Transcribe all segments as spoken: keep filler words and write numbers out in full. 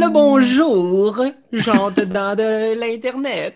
le bonjour, j'entre dans de l'Internet.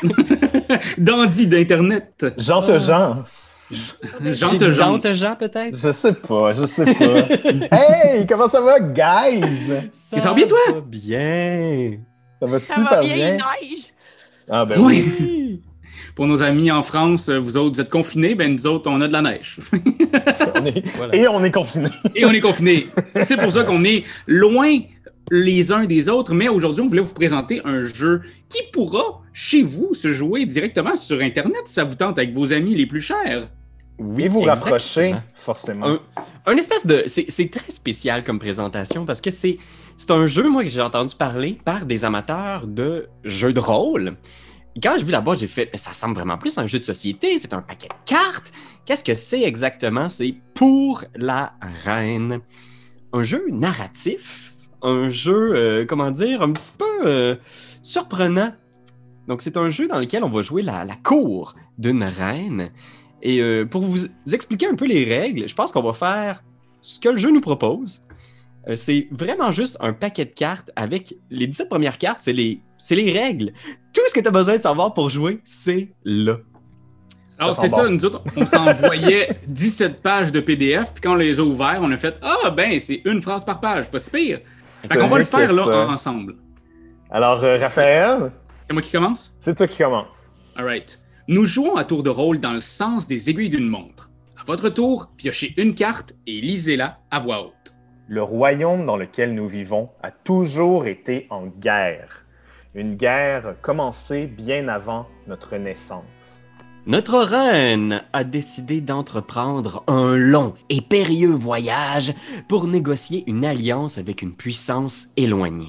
Dandy d'Internet. Jean te Jean. Jean J'ai te dit Jean. Dante Jean, peut-être? Je sais pas, je sais pas. Hey, comment ça va, guys? Ça ça va bien, toi? va bien. Ça va Ça super va bien, bien. il neige. Ah ben Oui. oui. Pour nos amis en France, vous autres, vous êtes confinés, ben nous autres, on a de la neige. On est... Voilà. Et on est confinés. Et on est confinés. C'est pour ça qu'on est loin les uns des autres, mais aujourd'hui, on voulait vous présenter un jeu qui pourra, chez vous, se jouer directement sur Internet si ça vous tente avec vos amis les plus chers. Oui, Et vous exactement. rapprochez, forcément. Un, un espèce de... C'est, c'est très spécial comme présentation parce que c'est, c'est un jeu, moi, que j'ai entendu parler par des amateurs de jeux de rôle. Et quand j'ai vu la boîte, j'ai fait, ça ressemble vraiment plus à un jeu de société, c'est un paquet de cartes. Qu'est-ce que c'est exactement? C'est Pour la Reine. Un jeu narratif, un jeu, euh, comment dire, un petit peu euh, surprenant. Donc, c'est un jeu dans lequel on va jouer la, la cour d'une reine. Et euh, pour vous expliquer un peu les règles, je pense qu'on va faire ce que le jeu nous propose. Euh, c'est vraiment juste un paquet de cartes avec les dix-sept premières cartes, c'est les, c'est les règles. Tout ce que tu as besoin de savoir pour jouer, c'est là. Alors, Ça c'est sent ça, bon. nous autres, on s'envoyait dix-sept pages de P D F, puis quand on les a ouverts, on a fait « Ah, ben, c'est une phrase par page, pas si pire! » Fait qu'on va le faire, là, en- ensemble. Alors, euh, Raphaël, C'est moi qui commence? c'est toi qui commences. Alright. Nous jouons à tour de rôle dans le sens des aiguilles d'une montre. À votre tour, piochez une carte et lisez-la à voix haute. Le royaume dans lequel nous vivons a toujours été en guerre. Une guerre commencée bien avant notre naissance. Notre reine a décidé d'entreprendre un long et périlleux voyage pour négocier une alliance avec une puissance éloignée.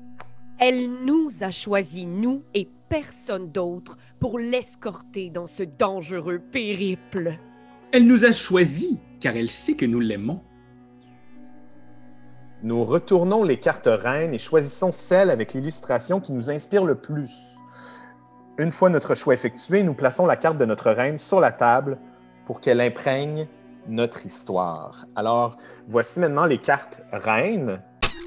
Elle nous a choisis, nous et personne d'autre, pour l'escorter dans ce dangereux périple. Elle nous a choisis, car elle sait que nous l'aimons. Nous retournons les cartes reines et choisissons celle avec l'illustration qui nous inspire le plus. Une fois notre choix effectué, nous plaçons la carte de notre reine sur la table pour qu'elle imprègne notre histoire. Alors, voici maintenant les cartes reines.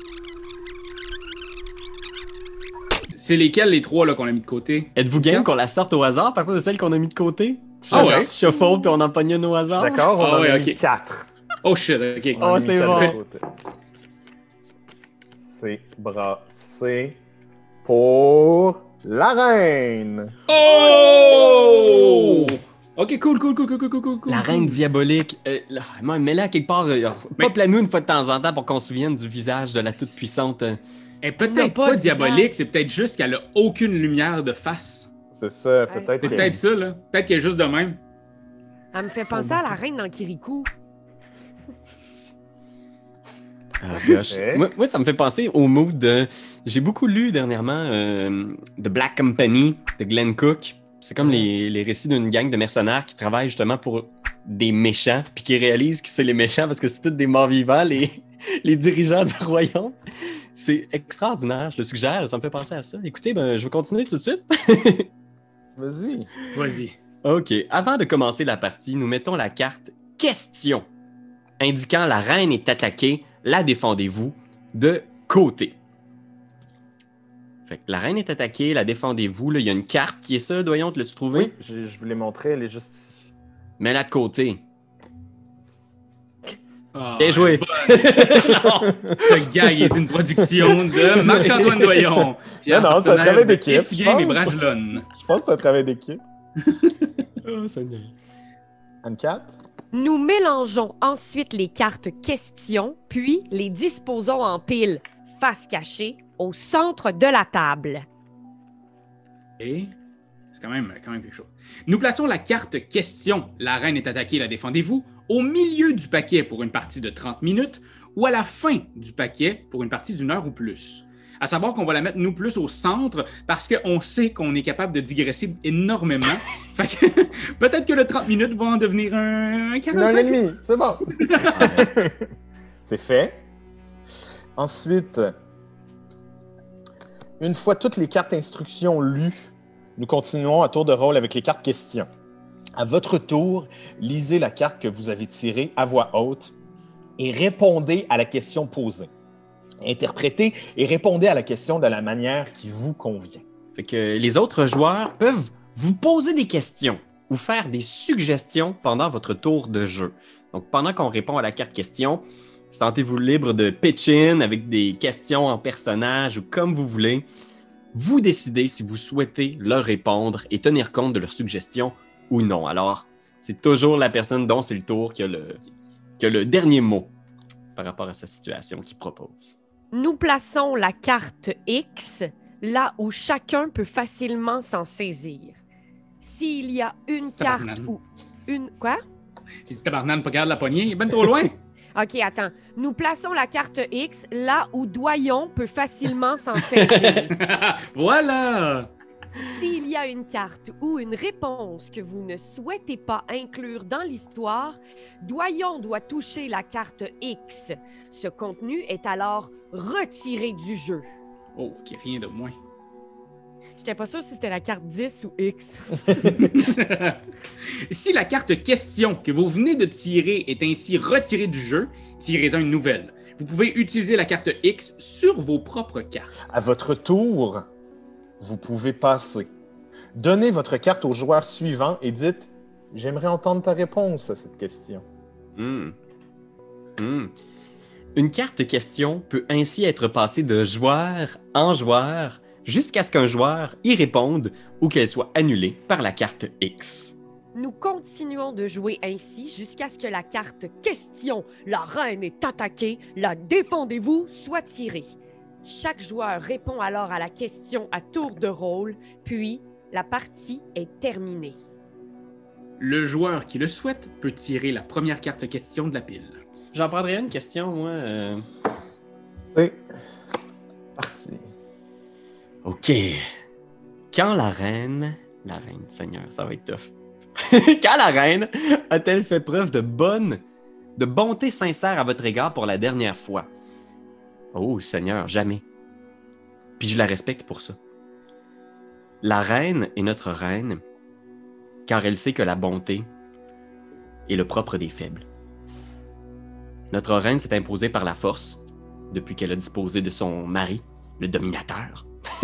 C'est lesquels, les trois, là, qu'on a mis de côté? Êtes-vous game qu'on la sorte au hasard à partir de celle qu'on a mis de côté? Ah ouais? Shuffle, puis on en pogne une au hasard? D'accord? On Ah en ouais, a ok. mis quatre. Oh shit, ok. On en a Oh, mis c'est quatre bon. de côté. C'est brassé pour la reine. Oh! Ok, cool, cool, cool, cool, cool, cool, cool. La reine diabolique. Euh, là, moi, mets-la quelque part. Euh, Mais- Pop-la nous une fois de temps en temps pour qu'on se souvienne du visage de la toute-puissante. euh. Elle est On n'a peut-être pas pas de diabolique, visage. c'est peut-être juste qu'elle a aucune lumière de face. C'est ça, peut-être. C'est que- peut-être ça, là. Peut-être qu'elle est juste de même. Elle me fait Son penser à la bouton. reine dans Kirikou. Ah, gosh. Ok. Moi, moi, ça me fait penser au mood de. J'ai beaucoup lu dernièrement euh, The Black Company de Glenn Cook. C'est comme Mhm. les, les récits d'une gang de mercenaires qui travaillent justement pour des méchants, puis qui réalisent que c'est les méchants parce que c'est tous des morts vivants, les, les dirigeants du royaume. C'est extraordinaire, je le suggère, ça me fait penser à ça. Écoutez, ben, je vais continuer tout de suite. Vas-y. Vas-y. OK. Avant de commencer la partie, nous mettons la carte question, indiquant la reine est attaquée, la défendez-vous de côté. Fait que la reine est attaquée, la défendez-vous. Là, il y a une carte qui est ça, Doyon, te l'as-tu trouvé? Oui, je, je vous l'ai montré, elle est juste ici. Mets-la de côté. Ah, Bien joué. bonne. Ce gag est une production de Marc-Antoine Doyon. Non, non, c'est un travail d'équipe, Et tu je Game et pense. Bragelonne. Je pense que c'est un travail d'équipe. Oh, Seigneur. Anne-Cat? Nous mélangeons ensuite les cartes questions, puis les disposons en pile, face cachée, au centre de la table. Et c'est quand même, quand même quelque chose. Nous plaçons la carte question, la reine est attaquée, la défendez-vous, au milieu du paquet pour une partie de trente minutes ou à la fin du paquet pour une partie d'une heure ou plus. À savoir qu'on va la mettre, nous, plus au centre parce qu'on sait qu'on est capable de digresser énormément. Fait que peut-être que le trente minutes va en devenir un, un Une quarante-cinq. heure et demie, c'est bon. C'est fait. Ensuite, une fois toutes les cartes instructions lues, nous continuons à tour de rôle avec les cartes questions. À votre tour, lisez la carte que vous avez tirée à voix haute et répondez à la question posée. Interprétez et répondez à la question de la manière qui vous convient. Fait que les autres joueurs peuvent vous poser des questions ou faire des suggestions pendant votre tour de jeu. Donc, pendant qu'on répond à la carte question, sentez-vous libre de pitch-in avec des questions en personnage ou comme vous voulez. Vous décidez si vous souhaitez leur répondre et tenir compte de leurs suggestions ou non. Alors, c'est toujours la personne dont c'est le tour qui a le, qui a le dernier mot par rapport à sa situation qu'il propose. Nous plaçons la carte X là où chacun peut facilement s'en saisir. S'il y a une carte Tabarnane. ou une... Quoi? J'ai dit tabarnane, pas garde la poignée, il est ben trop loin. OK, attends. Nous plaçons la carte X là où Doyon peut facilement s'en saisir. Voilà! S'il y a une carte ou une réponse que vous ne souhaitez pas inclure dans l'histoire, Doyon doit toucher la carte X. Ce contenu est alors retiré du jeu. Oh, ok, rien de moins. J'étais pas sûre si c'était la carte dix ou X. Si la carte question que vous venez de tirer est ainsi retirée du jeu, tirez-en une nouvelle. Vous pouvez utiliser la carte X sur vos propres cartes. À votre tour, vous pouvez passer. Donnez votre carte au joueur suivant et dites « J'aimerais entendre ta réponse à cette question. Hmm. Hmm. Une carte question peut ainsi être passée de joueur en joueur jusqu'à ce qu'un joueur y réponde ou qu'elle soit annulée par la carte X. Nous continuons de jouer ainsi jusqu'à ce que la carte question, la reine est attaquée, la défendez-vous, soit tirée. Chaque joueur répond alors à la question à tour de rôle, puis la partie est terminée. Le joueur qui le souhaite peut tirer la première carte question de la pile. J'en prendrais une question, moi. euh. C'est parti. OK. Quand la reine... La reine, Seigneur, ça va être tough. Quand la reine a-t-elle fait preuve de bonne... de bonté sincère à votre égard pour la dernière fois? Oh, Seigneur, jamais. Puis je la respecte pour ça. La reine est notre reine, car elle sait que la bonté est le propre des faibles. Notre reine s'est imposée par la force depuis qu'elle a disposé de son mari, le dominateur.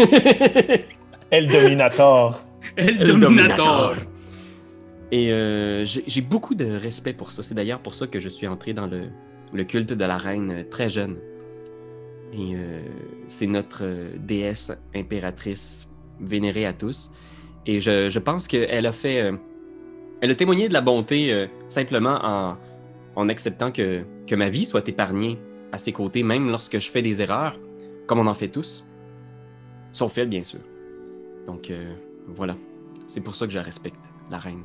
El Dominator. El Le Dominator! Et euh, j'ai j'ai beaucoup de respect pour ça. C'est d'ailleurs pour ça que je suis entré dans le, le culte de la reine euh, très jeune. Et euh, c'est notre euh, déesse impératrice vénérée à tous. Et je, je pense qu'elle a fait... euh, elle a témoigné de la bonté euh, simplement en, en acceptant que, que ma vie soit épargnée à ses côtés, même lorsque je fais des erreurs, comme on en fait tous. Sauf elle, bien sûr. Donc, euh, voilà. C'est pour ça que je la respecte, la reine.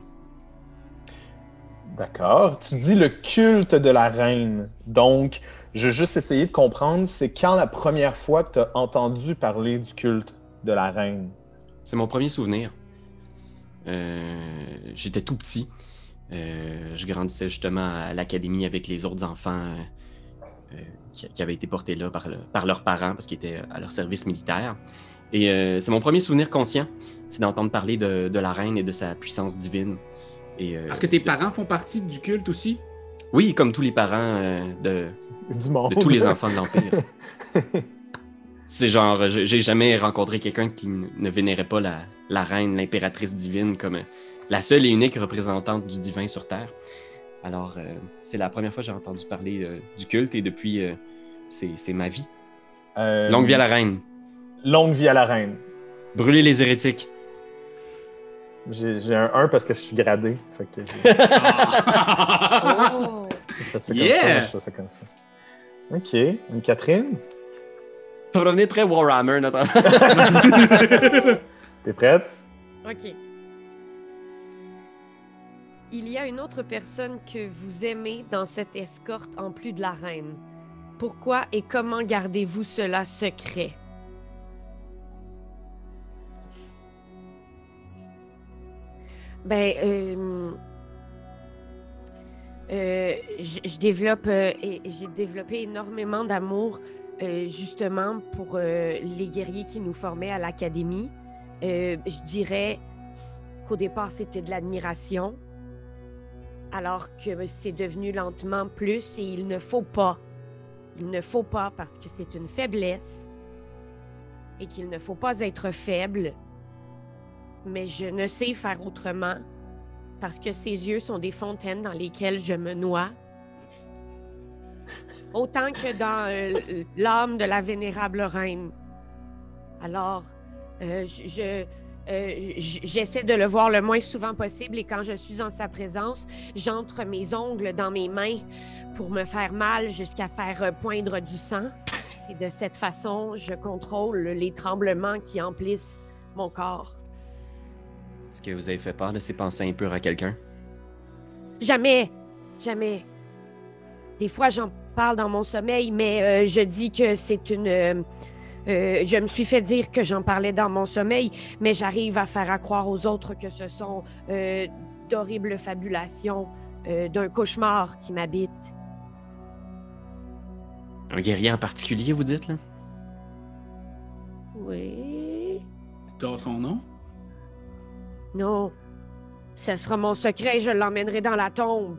D'accord. Tu dis le culte de la reine. Donc, je veux juste essayer de comprendre, c'est quand la première fois que tu as entendu parler du culte de la reine? C'est mon premier souvenir. Euh, j'étais tout petit. Euh, je grandissais justement à l'académie avec les autres enfants euh, euh, qui, qui avaient été portés là par, le- par leurs parents parce qu'ils étaient à leur service militaire. Et euh, c'est mon premier souvenir conscient, c'est d'entendre parler de, de la reine et de sa puissance divine. Et, euh, Est-ce que tes parents font partie du culte aussi? Oui, comme tous les parents euh, de, Du monde. de tous les enfants de l'Empire. C'est genre, j'ai j'ai jamais rencontré quelqu'un qui n- ne vénérait pas la, la reine, l'impératrice divine, comme euh, la seule et unique représentante du divin sur Terre. Alors, euh, c'est la première fois que j'ai entendu parler euh, du culte et depuis, euh, c'est c'est ma vie. Euh, Longue vie à la reine. Longue vie à la reine. Brûler les hérétiques. J'ai j'ai un un parce que je suis gradé. Fait que j'ai Oh! fait ça comme Yeah! ça, moi, je fais ça comme ça. OK. Une Catherine? Ça va devenir très Warhammer, notre T'es prête? OK. Il y a une autre personne que vous aimez dans cette escorte en plus de la reine. Pourquoi et comment gardez-vous cela secret? Ben, euh, euh, je je développe, euh, et j'ai développé énormément d'amour euh, justement pour euh, les guerriers qui nous formaient à l'académie. Euh, je dirais qu'au départ, c'était de l'admiration, alors que c'est devenu lentement plus et il ne faut pas il ne faut pas parce que c'est une faiblesse et qu'il ne faut pas être faible. Mais je ne sais faire autrement parce que ses yeux sont des fontaines dans lesquelles je me noie. Autant que dans euh, l'âme de la vénérable reine. Alors, euh, je, euh, j'essaie de le voir le moins souvent possible et quand je suis en sa présence, j'entre mes ongles dans mes mains pour me faire mal jusqu'à faire poindre du sang. Et de cette façon, je contrôle les tremblements qui emplissent mon corps. Est-ce que vous avez fait part de ces pensées impures à quelqu'un? Jamais, jamais. Des fois, j'en parle dans mon sommeil, mais euh, je dis que c'est une... Euh, euh, je me suis fait dire que j'en parlais dans mon sommeil, mais j'arrive à faire à croire aux autres que ce sont euh, d'horribles fabulations euh, d'un cauchemar qui m'habite. Un guerrier en particulier, vous dites, là? Oui... T'as son nom? Non. Ce sera mon secret, je l'emmènerai dans la tombe.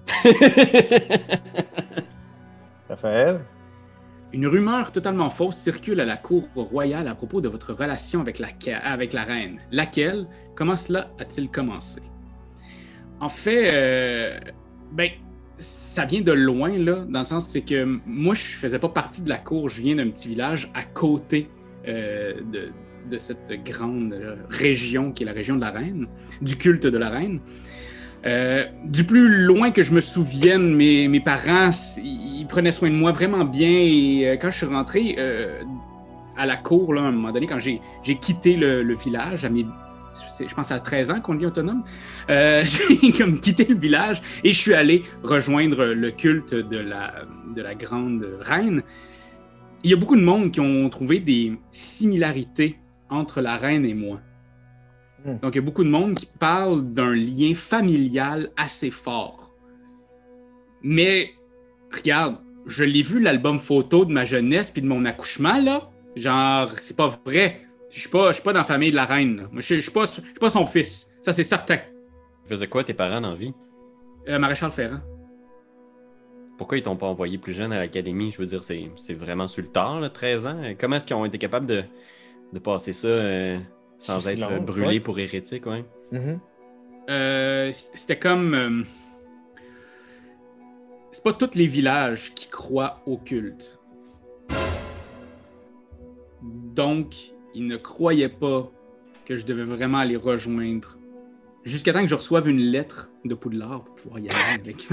Raphaël? Une rumeur totalement fausse circule à la cour royale à propos de votre relation avec la, avec la reine. Laquelle? Comment cela a-t-il commencé? En fait, euh, ben, ça vient de loin, là, dans le sens c'est que moi, je faisais pas partie de la cour, je viens d'un petit village à côté euh, de, de cette grande région qui est la région de la reine, du culte de la reine. Euh, du plus loin que je me souvienne, mes, mes parents, ils prenaient soin de moi vraiment bien. Et euh, quand je suis rentré euh, à la cour, là, à un moment donné, quand j'ai, j'ai quitté le, le village, à mes, je pense à treize ans qu'on devient autonome, euh, j'ai comme quitté le village et je suis allé rejoindre le culte de la, de la grande reine. Il y a beaucoup de monde qui ont trouvé des similarités entre la reine et moi. Donc, il y a beaucoup de monde qui parle d'un lien familial assez fort. Mais, regarde, je l'ai vu, l'album photo de ma jeunesse puis de mon accouchement, là. Genre, c'est pas vrai. Je suis pas, je suis pas dans la famille de la reine, là. Moi, je, je suis pas, je suis pas son fils. Ça, c'est certain. Tu faisais quoi tes parents dans la vie? Euh, Maréchal Ferrand. Pourquoi ils t'ont pas envoyé plus jeune à l'académie? Je veux dire, c'est, c'est vraiment sur le tard, là, treize ans. Comment est-ce qu'ils ont été capables de, de passer ça... Euh... Sans Sous être silence, brûlé ouais. pour hérétique, ouais. Mm-hmm. Euh, c'était comme... Euh, c'est pas tous les villages qui croient au culte. Donc, ils ne croyaient pas que je devais vraiment aller rejoindre. Jusqu'à temps que je reçoive une lettre de Poudlard pour pouvoir y aller avec.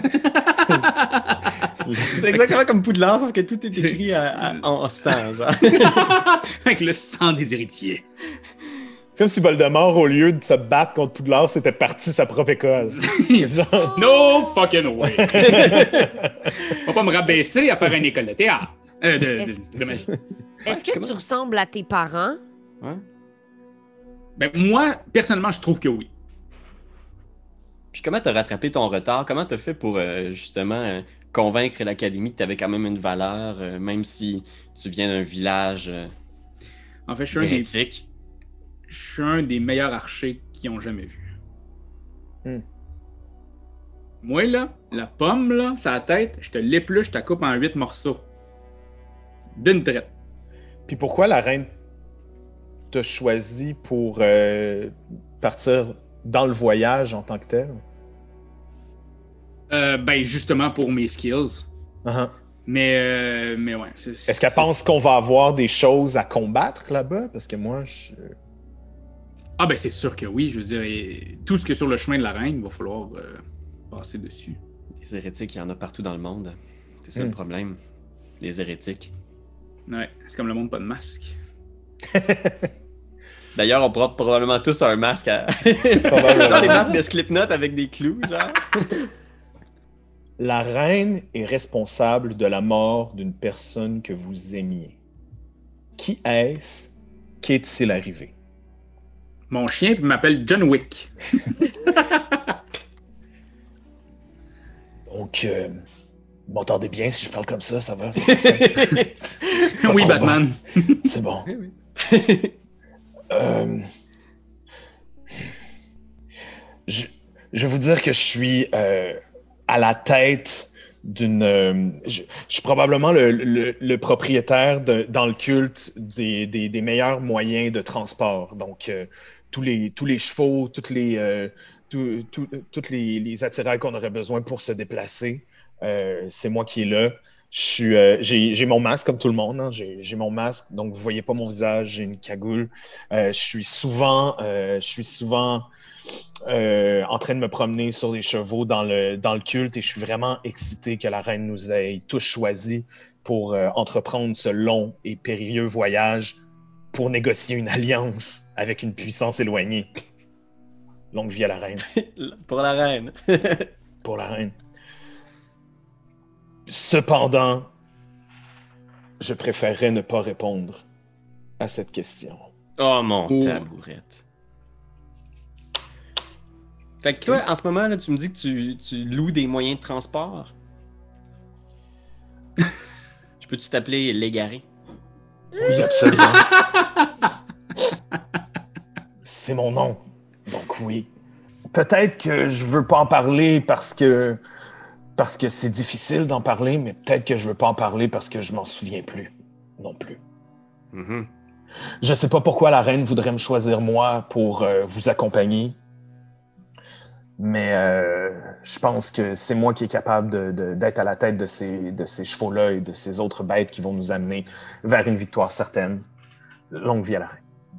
C'est exactement comme Poudlard, sauf que tout est écrit à, à, en sang, genre. Avec le sang des héritiers. C'est comme si Voldemort, au lieu de se battre contre Poudlard, s'était parti sa propre école. Genre... No fucking way! On va pas me rabaisser à faire une école de théâtre. Euh, de, Est-ce... de, de magie. Est-ce que comment... tu ressembles à tes parents? Ouais. Ben, moi, personnellement, je trouve que oui. Puis comment t'as rattrapé ton retard? Comment t'as fait pour, euh, justement, euh, convaincre l'Académie que t'avais quand même une valeur, euh, même si tu viens d'un village euh, En fait, je suis, un des, hérétique? je suis un des meilleurs archers qu'ils ont jamais vu. Hmm. Moi, là, la pomme, là, sur la tête, je te l'épluche, je te coupe en huit morceaux. D'une traite. Puis pourquoi la reine t'a choisi pour euh, partir dans le voyage en tant que tel? Euh, ben, justement pour mes skills. Uh-huh. Mais, euh, mais ouais. C'est, Est-ce qu'elle c'est... pense qu'on va avoir des choses à combattre là-bas? Parce que moi, je... Ah ben, c'est sûr que oui. Je veux dire, et tout ce qui est sur le chemin de la reine, il va falloir euh, passer dessus. Des hérétiques, il y en a partout dans le monde. C'est ça Hmm. le problème. Des hérétiques. Ouais, c'est comme le monde pas de masque. D'ailleurs, on porte probablement tous un masque à... genre des masques de Slipknot avec des clous, genre. La reine est responsable de la mort d'une personne que vous aimiez. Qui est-ce? Qu'est-il arrivé? Mon chien il m'appelle John Wick. Donc, euh, vous m'entendez bien si je parle comme ça, ça va? Ça fonctionne? Pas Oui, trop Batman. bon. C'est bon. Oui, oui. Euh, je, je vais vous dire que je suis euh, à la tête d'une. Euh, je, je suis probablement le, le, le propriétaire de, dans le culte des, des, des meilleurs moyens de transport. Donc, euh, tous, les, tous les chevaux, toutes les, euh, tout, tout, toutes les, les attirails qu'on aurait besoin pour se déplacer, euh, c'est moi qui est là. Je suis, euh, j'ai, j'ai mon masque comme tout le monde. Hein. J'ai, j'ai mon masque, donc vous voyez pas mon visage. J'ai une cagoule. Euh, je suis souvent, euh, je suis souvent. Euh, en train de me promener sur des chevaux dans le, dans le culte et je suis vraiment excité que la reine nous ait tous choisis pour euh, entreprendre ce long et périlleux voyage pour négocier une alliance avec une puissance éloignée. Longue vie à la reine. Pour la reine. Pour la reine. Cependant, je préférerais ne pas répondre à cette question. Oh mon Oh. tabourette. Fait que toi, en ce moment, là, tu me dis que tu, tu loues des moyens de transport. Je peux-tu t'appeler l'égaré? Oui, absolument. C'est mon nom. Donc oui. Peut-être que je veux pas en parler parce que parce que c'est difficile d'en parler, mais peut-être que je veux pas en parler parce que je m'en souviens plus non plus. Mm-hmm. Je sais pas pourquoi la reine voudrait me choisir moi pour euh, vous accompagner. Mais euh, je pense que c'est moi qui est capable de, de, d'être à la tête de ces, de ces chevaux-là et de ces autres bêtes qui vont nous amener vers une victoire certaine. Longue vie à la reine.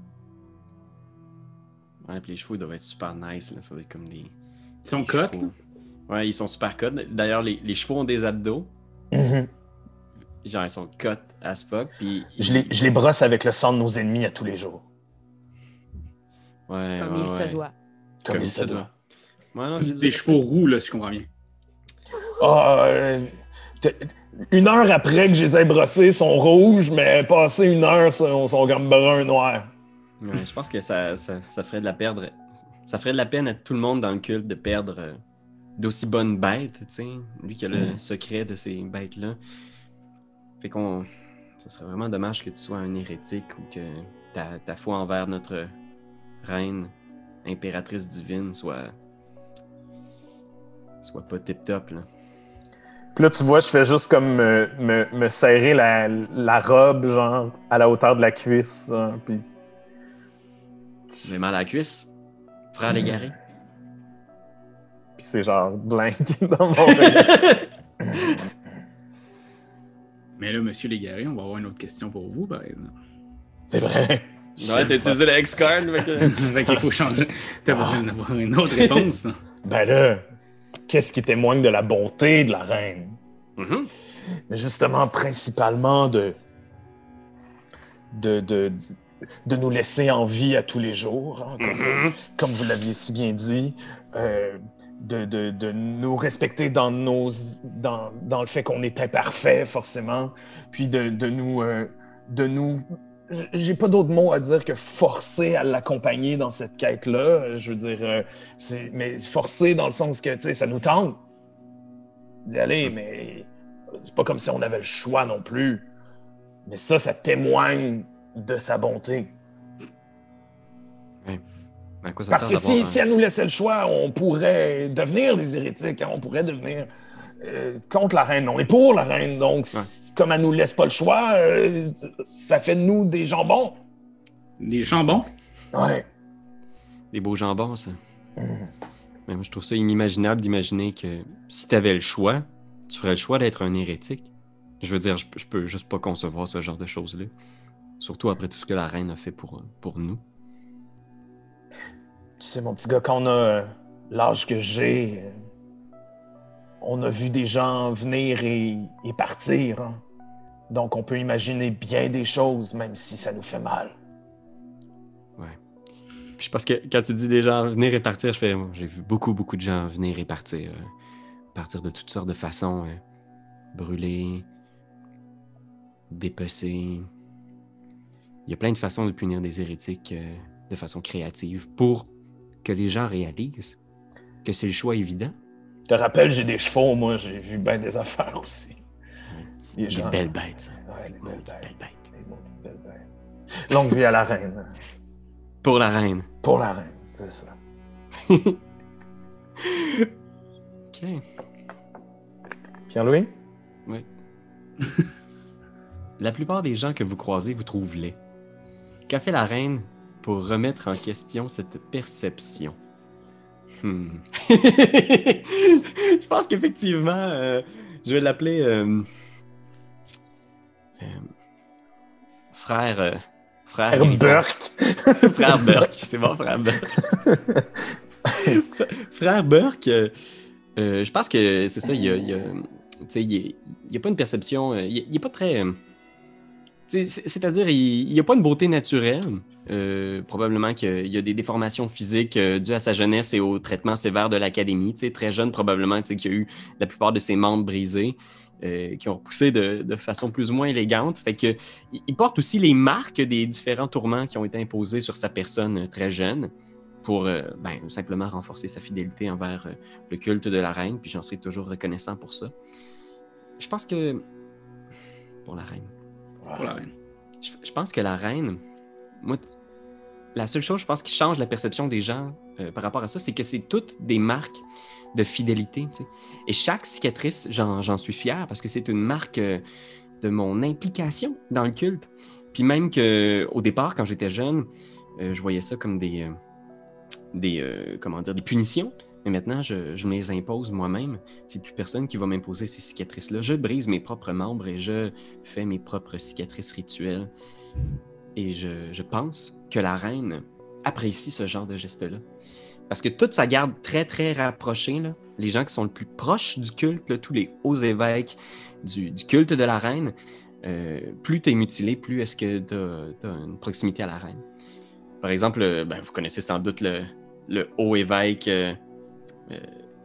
Ouais, puis les chevaux ils doivent être super nice, là. Ça doit être comme des. Ils sont des cotes, chevaux. Ouais, ils sont super cotes. D'ailleurs, les, les chevaux ont des abdos. Mm-hmm. Genre, ils sont cotes as fuck. Puis Je les, je les brosse avec le sang de nos ennemis à tous les jours. Ouais, Comme ouais, il ouais. se doit. Comme, il se doit. Ouais, non, Tous j'ai des dit- chevaux roux, là, si je comprends bien. Ah, euh, t- une heure après que je les ai brossés, ils sont rouges, mais passé une heure, ils sont, sont comme brun noir. Ouais, je pense que ça, ça, ça ferait de la perdre. Ça ferait de la peine à tout le monde dans le culte de perdre euh, d'aussi bonnes bêtes, tu sais. Lui qui a le Mm. secret de ces bêtes-là. Fait qu'on. Ce serait vraiment dommage que tu sois un hérétique ou que ta, ta foi envers notre reine, impératrice divine, soit. soit pas tip-top, là. Puis là, tu vois, je fais juste comme me, me, me serrer la, la robe, genre, à la hauteur de la cuisse. Genre, puis... J'ai mal à la cuisse. Frère l'égaré. puis c'est genre blank dans mon regard. Mais là, monsieur Légaré, on va avoir une autre question pour vous, par exemple. C'est vrai. Ouais, t'as utilisé la X-Card, mec. Fait qu'il faut changer. T'as besoin d'avoir une autre réponse. Hein. Ben là, qu'est-ce qui témoigne de la bonté de la reine? Mhm. Mais justement, principalement de, de, de, de nous laisser en vie à tous les jours, hein, comme, Mhm. comme vous l'aviez si bien dit, euh, de, de, de nous respecter dans, nos, dans, dans le fait qu'on est imparfait, forcément, puis de, de nous... Euh, de nous j'ai pas d'autre mot à dire que forcer à l'accompagner dans cette quête-là. Je veux dire, euh, c'est, mais forcer dans le sens que, tu sais, ça nous tente d'y aller, mais c'est pas comme si on avait le choix non plus. Mais ça, ça témoigne de sa bonté. Ouais. À quoi ça Parce sert que d'avoir si, un- si elle nous laissait le choix, on pourrait devenir des hérétiques, hein, on pourrait devenir euh, contre la reine, non, et pour la reine. Donc, Ouais. comme elle nous laisse pas le choix, euh, ça fait de nous des jambons. Des jambons. Ouais. Des beaux jambons, ça. Mhm. Mais moi, je trouve ça inimaginable d'imaginer que si t'avais le choix, tu ferais le choix d'être un hérétique. Je veux dire, je, je peux juste pas concevoir ce genre de choses-là. Surtout après tout ce que la reine a fait pour, pour nous. Tu sais, mon petit gars, quand on a euh, l'âge que j'ai, euh, on a vu des gens venir et, et partir. Hein. Donc, on peut imaginer bien des choses, même si ça nous fait mal. Puis parce que quand tu dis des gens venir et partir, je fais, j'ai vu beaucoup, beaucoup de gens venir et partir. euh, partir de toutes sortes de façons. euh, brûler, dépecer. Il y a plein de façons de punir des hérétiques euh, de façon créative pour que les gens réalisent que c'est le choix évident. Je te rappelle, j'ai des chevaux, moi, j'ai vu bien des affaires aussi. Les Des gens- belles bêtes, ça. Ouais, les belles Maudites bêtes. belles bêtes. Les maudites belles bêtes. Longue vie à la reine. Pour la reine. Pour la reine, c'est ça. Ok. Pierre-Louis? Oui. La plupart des gens que vous croisez vous trouvent laids. Qu'a fait la reine pour remettre en question cette perception? Hmm. Je pense qu'effectivement, euh, je vais l'appeler euh, euh, frère. Euh, frère Frère Griffon. Burke. Frère Burke, c'est bon, frère Burke. Frère Burke, euh, euh, je pense que c'est ça, il y a, il y a, tu sais, il n'y a pas une perception, euh, il n'est pas très... euh, tu sais, c'est- c'est-à-dire, il n'y a pas une beauté naturelle. Euh, probablement qu'il y a des déformations physiques euh, dues à sa jeunesse et au traitement sévère de l'académie. Tu sais, très jeune, probablement, tu sais, qu'il y a eu la plupart de ses membres brisés, euh, qui ont repoussé de, de façon plus ou moins élégante. Fait que, il il porte aussi les marques des différents tourments qui ont été imposés sur sa personne euh, très jeune pour euh, ben, simplement renforcer sa fidélité envers euh, le culte de la reine. Puis j'en serai toujours reconnaissant pour ça. Je pense que... Pour la reine. Pour la reine. Je, je pense que la reine, moi, t- la seule chose, je pense, qui change la perception des gens euh, par rapport à ça, c'est que c'est toutes des marques de fidélité. Tu sais. Et chaque cicatrice, j'en, j'en suis fier parce que c'est une marque euh, de mon implication dans le culte. Puis même qu'au départ, quand j'étais jeune, euh, je voyais ça comme des, euh, des, euh, comment dire, des punitions. Mais maintenant, je, je me les impose moi-même. C'est plus personne qui va m'imposer ces cicatrices-là. Je brise mes propres membres et je fais mes propres cicatrices rituelles. Et je, je pense que la reine apprécie ce genre de geste-là. Parce que toute sa garde très, très rapprochée, là, les gens qui sont le plus proches du culte, là, tous les hauts évêques du, du culte de la reine, euh, plus tu es mutilé, plus est-ce que tu as une proximité à la reine. Par exemple, euh, ben, vous connaissez sans doute le, le haut évêque euh, euh,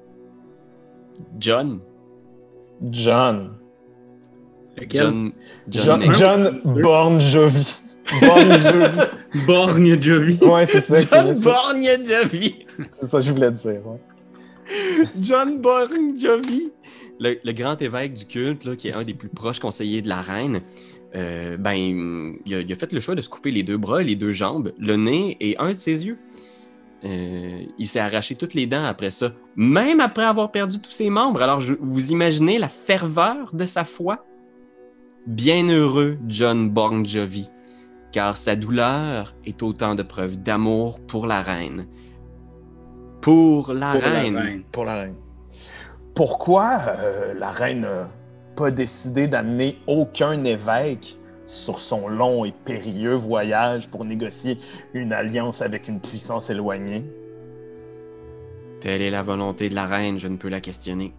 John. John. Lequel? John, John, John, John Bon Jovi. Bon Jovi. Borgne Jovi. Ouais, c'est ça. John qui- Borgne Jovi. C'est ça que je voulais dire. Ouais. John Borgne Jovi. Le, le grand évêque du culte, là, qui est un des plus proches conseillers de la reine, euh, ben, il a, il a fait le choix de se couper les deux bras, les deux jambes, le nez et un de ses yeux. Euh, il s'est arraché toutes les dents après ça, même après avoir perdu tous ses membres. Alors, je, vous imaginez la ferveur de sa foi? Bienheureux John Bon Jovi, car sa douleur est autant de preuves d'amour pour la reine. Pour la Pour la reine. reine. Pour la reine. Pourquoi euh, la reine n'a pas décidé d'amener aucun évêque sur son long et périlleux voyage pour négocier une alliance avec une puissance éloignée? Telle est la volonté de la reine, je ne peux la questionner.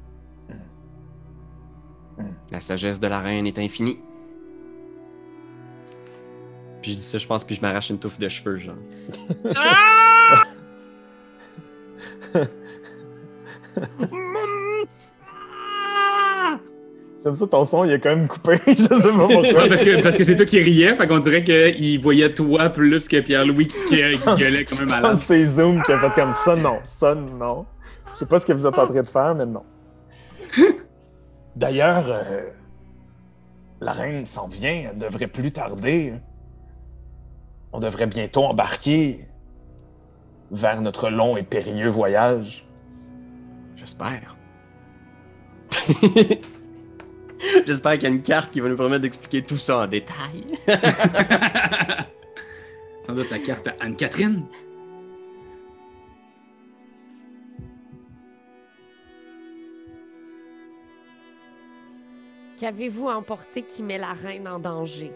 Hmm. Hmm. La sagesse de la reine est infinie. Puis je dis ça, je pense, puis je m'arrache une touffe de cheveux, genre. J'aime ça, ton son, il est quand même coupé. Je sais pas pourquoi. Ouais, parce que parce que c'est toi qui riais, fait qu'on dirait qu'il voyait toi plus que Pierre-Louis qui, qui, qui gueulait comme un Je malade. pense que c'est Zoom qui a fait comme ça, non, ça, non. Je sais pas ce que vous êtes en train de faire, mais non. D'ailleurs, euh, la reine s'en vient, elle devrait plus tarder. On devrait bientôt embarquer vers notre long et périlleux voyage. J'espère. J'espère qu'il y a une carte qui va nous permettre d'expliquer tout ça en détail. Sans doute la carte à Anne-Catherine. Qu'avez-vous emporté qui met la reine en danger?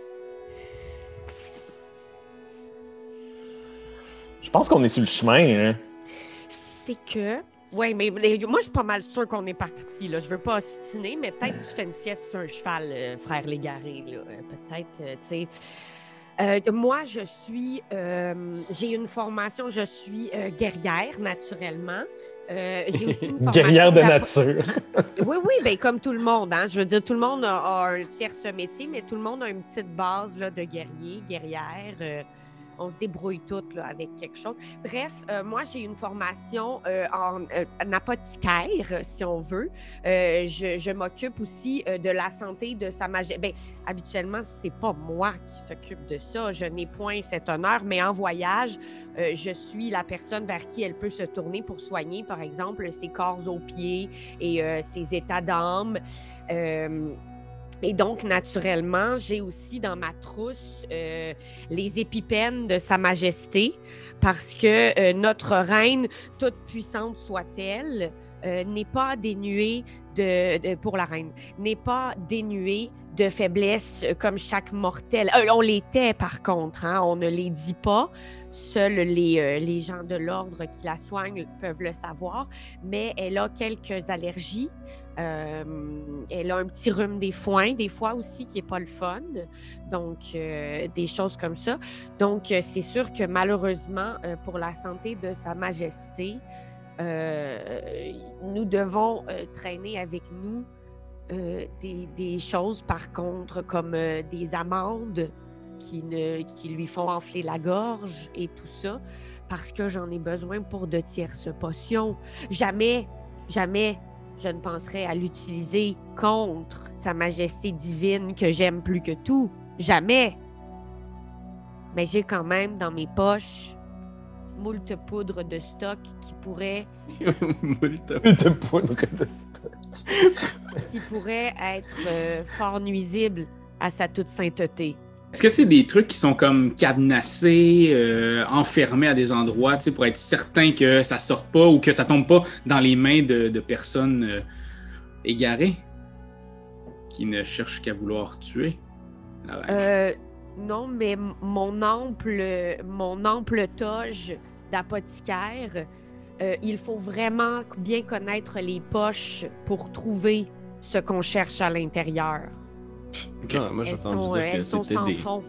Je pense qu'on est sur le chemin, hein. C'est que... Oui, mais mais moi, je suis pas mal sûre qu'on est parti, là. Je veux pas ostiner, mais peut-être que tu fais une sieste sur un cheval, euh, frère Légaré, là. Euh, peut-être, euh, tu sais... Euh, moi, je suis... euh, j'ai une formation, je suis euh, guerrière, naturellement. Euh, j'ai aussi une formation... Guerrière de d'app- nature. Oui, oui, bien comme tout le monde. Hein. Je veux dire, tout le monde a, a un tierce métier, mais tout le monde a une petite base là, de guerrier, guerrière. Euh, on se débrouille toutes là, avec quelque chose. Bref, euh, moi, j'ai une formation euh, en, euh, en apothicaire, si on veut. Euh, je, je m'occupe aussi euh, de la santé de Sa Majesté. Bien, habituellement, c'est pas moi qui s'occupe de ça. Je n'ai point cet honneur, mais en voyage, euh, je suis la personne vers qui elle peut se tourner pour soigner, par exemple, ses corps aux pieds et euh, ses états d'âme. Euh, Et donc, naturellement, j'ai aussi dans ma trousse euh, les épipènes de Sa Majesté parce que euh, notre reine, toute puissante soit-elle, euh, n'est pas dénuée de, de, pour la reine, n'est pas dénuée de faiblesse comme chaque mortel. Euh, on l'était, par contre, hein, on ne les dit pas. Seuls les, euh, les gens de l'ordre qui la soignent peuvent le savoir, mais elle a quelques allergies. Euh, elle a un petit rhume des foins, des fois aussi, qui n'est pas le fun. Donc, euh, des choses comme ça. Donc, euh, c'est sûr que malheureusement, euh, pour la santé de Sa Majesté, euh, nous devons euh, traîner avec nous euh, des, des choses, par contre, comme euh, des amandes qui, ne, qui lui font enfler la gorge et tout ça, parce que j'en ai besoin pour de tierces potions. Jamais, jamais... je ne penserais à l'utiliser contre Sa Majesté divine que j'aime plus que tout. Jamais. Mais j'ai quand même dans mes poches moult poudre de stock qui pourrait... de poudre de stock. qui pourrait être euh, fort nuisible à sa toute sainteté. Est-ce que c'est des trucs qui sont comme cadenassés, euh, enfermés à des endroits, tu sais, pour être certain que ça sorte pas ou que ça tombe pas dans les mains de, de personnes euh, égarées qui ne cherchent qu'à vouloir tuer la reine? Euh, non, mais m- mon ample, mon ample toge d'apothicaire, euh, il faut vraiment bien connaître les poches pour trouver ce qu'on cherche à l'intérieur. Non, moi, j'ai Elles entendu sont, dire euh, que elles sont c'était sans des... fond.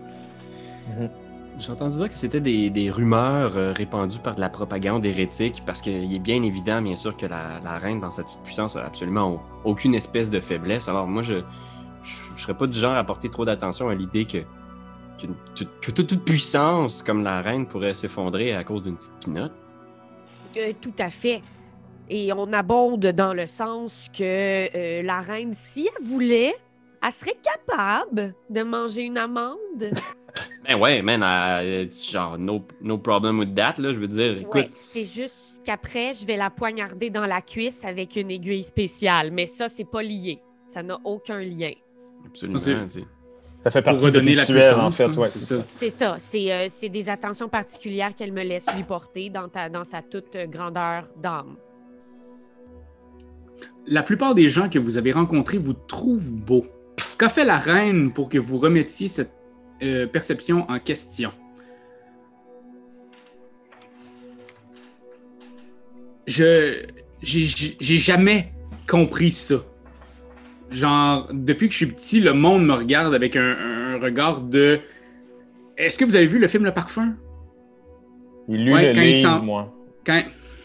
J'ai entendu dire que c'était des, des rumeurs euh, répandues par de la propagande hérétique, parce qu'il est bien évident, bien sûr, que la, la reine, dans sa toute-puissance, a absolument au- aucune espèce de faiblesse. Alors moi, je je serais pas du genre à porter trop d'attention à l'idée que, que, que toute, toute puissance comme la reine pourrait s'effondrer à cause d'une petite pinotte. Euh, tout à fait. Et on abonde dans le sens que euh, la reine, si elle voulait, elle serait capable de manger une amande. Ben ouais, man, euh, genre, no, no problem with that, là, je veux dire, écoute... Ouais, c'est juste qu'après, je vais la poignarder dans la cuisse avec une aiguille spéciale. Mais ça, c'est pas lié. Ça n'a aucun lien. Absolument, C'est- c'est... Ça fait partie Pour redonner du la rituel, puissance, en fait, hein, ouais, c'est c'est ça. ça. C'est ça. C'est euh, c'est des attentions particulières qu'elle me laisse lui porter dans, ta, dans sa toute euh, grandeur d'âme. La plupart des gens que vous avez rencontrés vous trouvent beau. Qu'a fait la reine pour que vous remettiez cette euh, perception en question? Je... J'ai j'ai jamais compris ça. Genre, depuis que je suis petit, le monde me regarde avec un, un regard de... Est-ce que vous avez vu le film Le Parfum? Il lut Ouais, le quand il livre, s'en- moi. Quand...